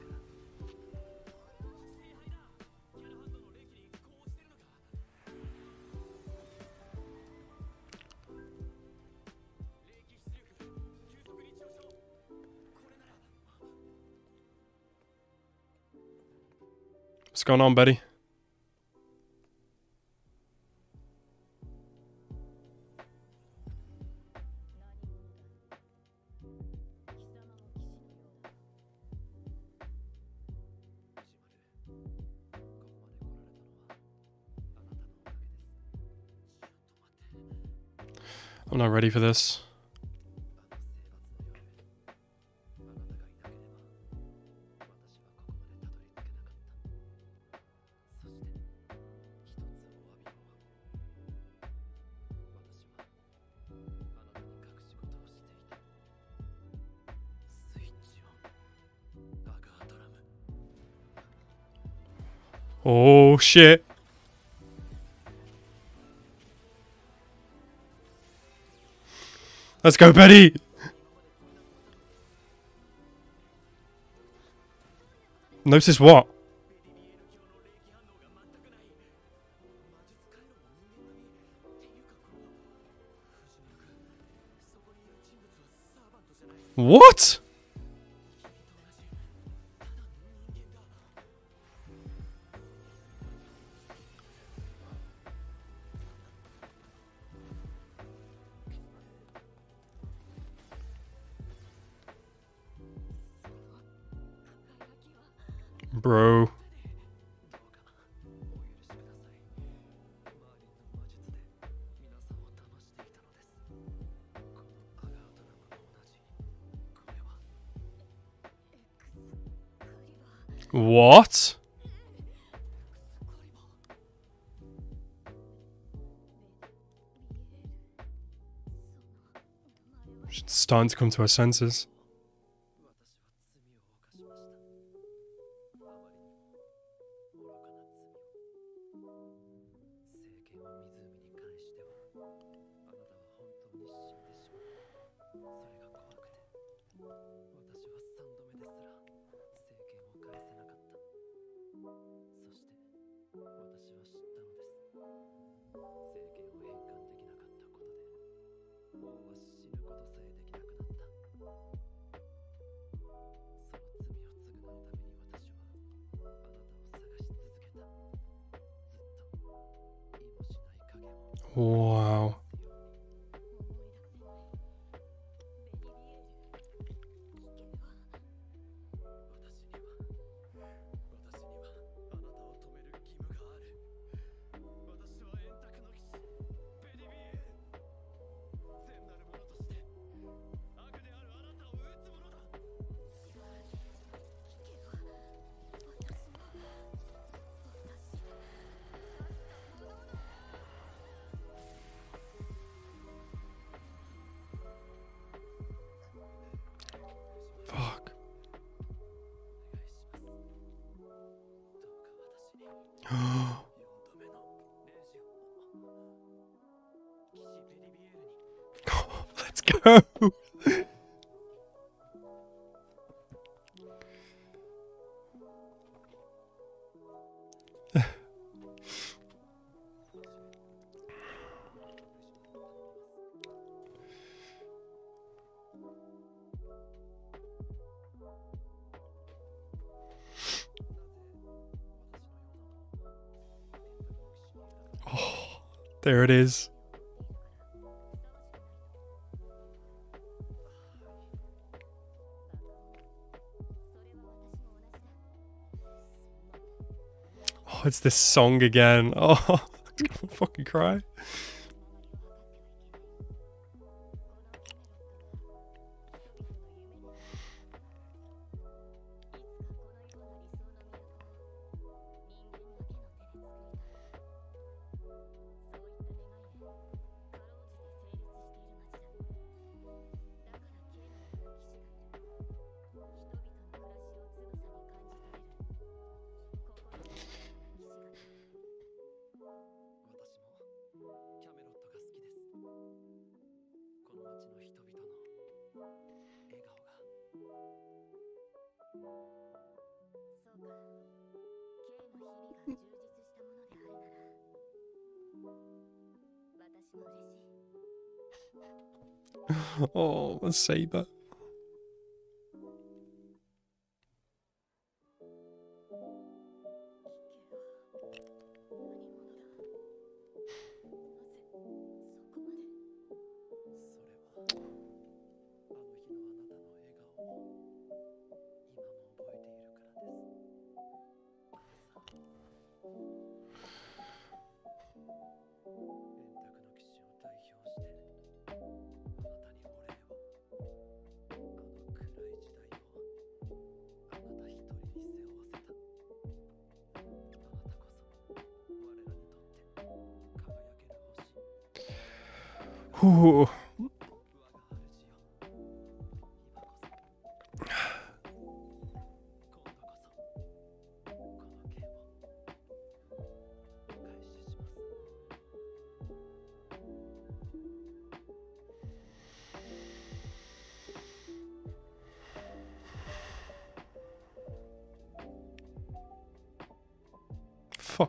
What's going on, Betty? I'm not ready for this. Oh shit. Let's go, Betty! Notice what? What? Bro. What? She's starting to come to her senses. Wow. Fuck. Let's go. Oh, there it is. Oh, it's this song again. Oh, I'm gonna fucking cry. Oh, a saber. Ooh. Fuck.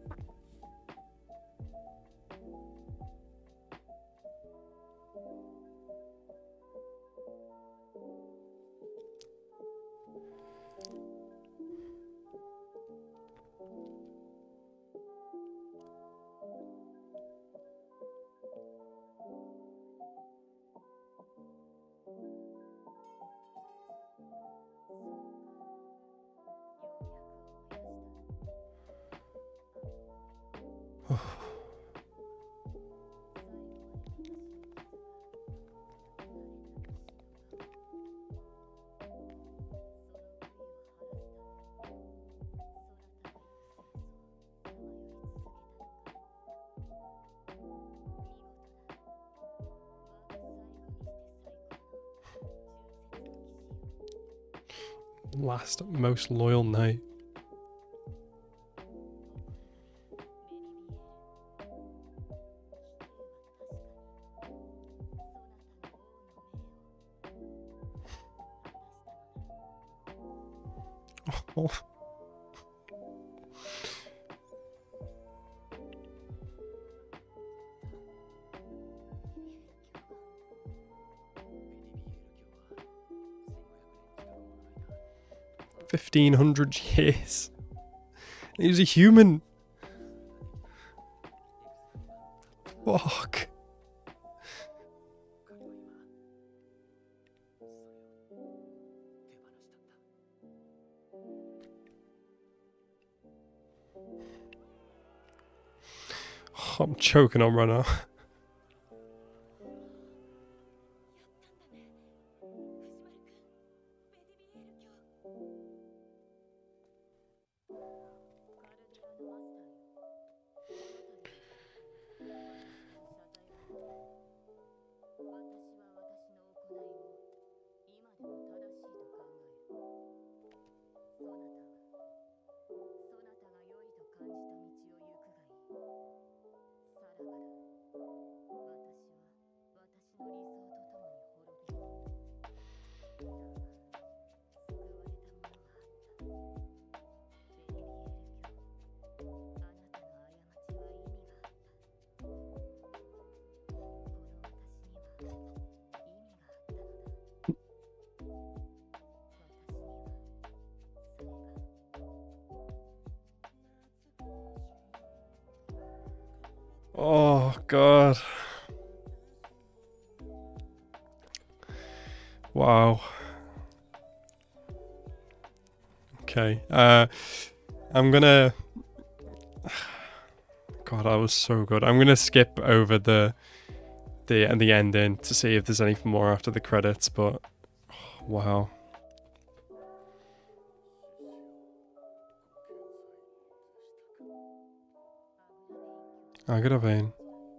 Last most loyal knight. Oh. fifteen hundred years. He was a human. Fuck. Oh, I'm choking on right now. Oh, God. Wow. Okay. Uh, I'm gonna... God, that was so good. I'm gonna skip over the the and the ending to see if there's anything more after the credits, but... Oh, wow. Agateram.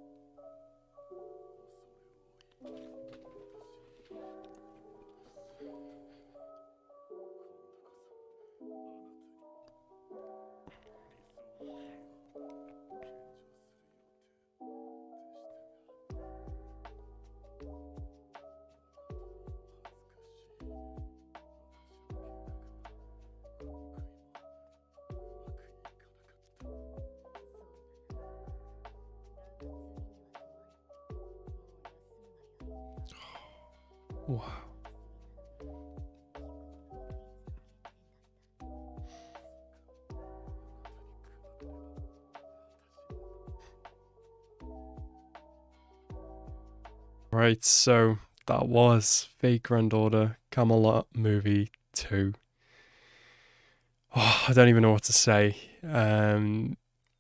Wow. Right, so that was Fate Grand Order Camelot Movie two. Oh, I don't even know what to say. Um,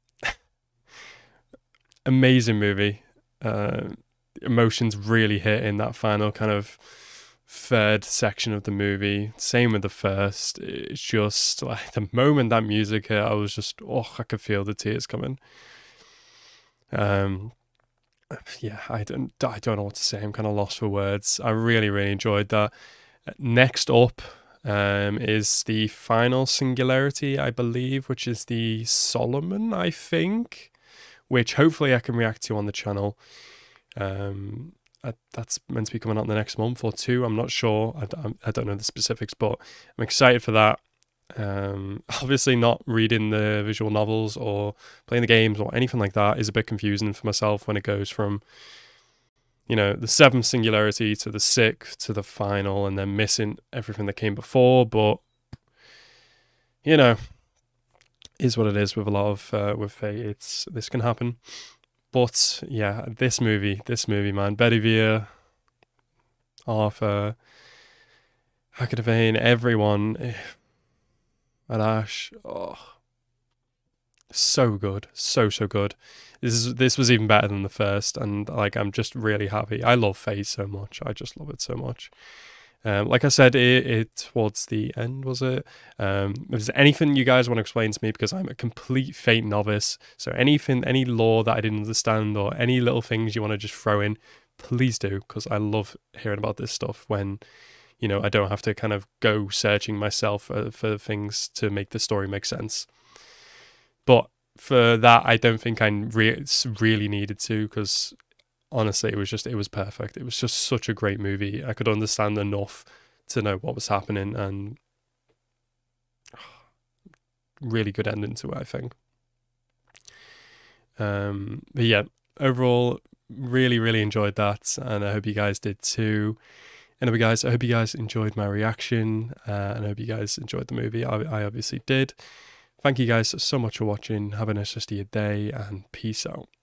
amazing movie. Uh, emotions really hit in that final kind of third section of the movie. Same with the first. It's just like the moment that music hit, I was just, oh, I could feel the tears coming. Um, yeah, I don't, I don't know what to say. I'm kind of lost for words. I really, really enjoyed that. Next up um, is the final singularity, I believe, which is the Solomon, I think, which hopefully I can react to on the channel. Um, I, that's meant to be coming out in the next month or two. I'm not sure. I, I don't know the specifics, but I'm excited for that. Um, obviously not reading the visual novels or playing the games or anything like that is a bit confusing for myself when it goes from, you know, the seventh singularity to the sixth to the final and then missing everything that came before. But, you know, is what it is with a lot of, uh, with Fate. It's, this can happen. But yeah, this movie, this movie, man, Bedivere, Arthur, Agateram, everyone, and Ash, oh, so good, so so good. This is this was even better than the first, and like I'm just really happy. I love Fate so much. I just love it so much. Um, like I said, it, it towards the end, was it? Um, if there's anything you guys want to explain to me, because I'm a complete Fate novice, so anything, any lore that I didn't understand, or any little things you want to just throw in, please do, because I love hearing about this stuff when, you know, I don't have to kind of go searching myself for, for things to make the story make sense. But for that, I don't think I re- really needed to, because honestly, it was just, it was perfect. It was just such a great movie. I could understand enough to know what was happening, and really good ending to it, I think. Um, but yeah, overall, really, really enjoyed that, and I hope you guys did too. Anyway, guys, I hope you guys enjoyed my reaction, uh, and I hope you guys enjoyed the movie. I, I obviously did. Thank you guys so much for watching. Have a nice rest of your day, and peace out.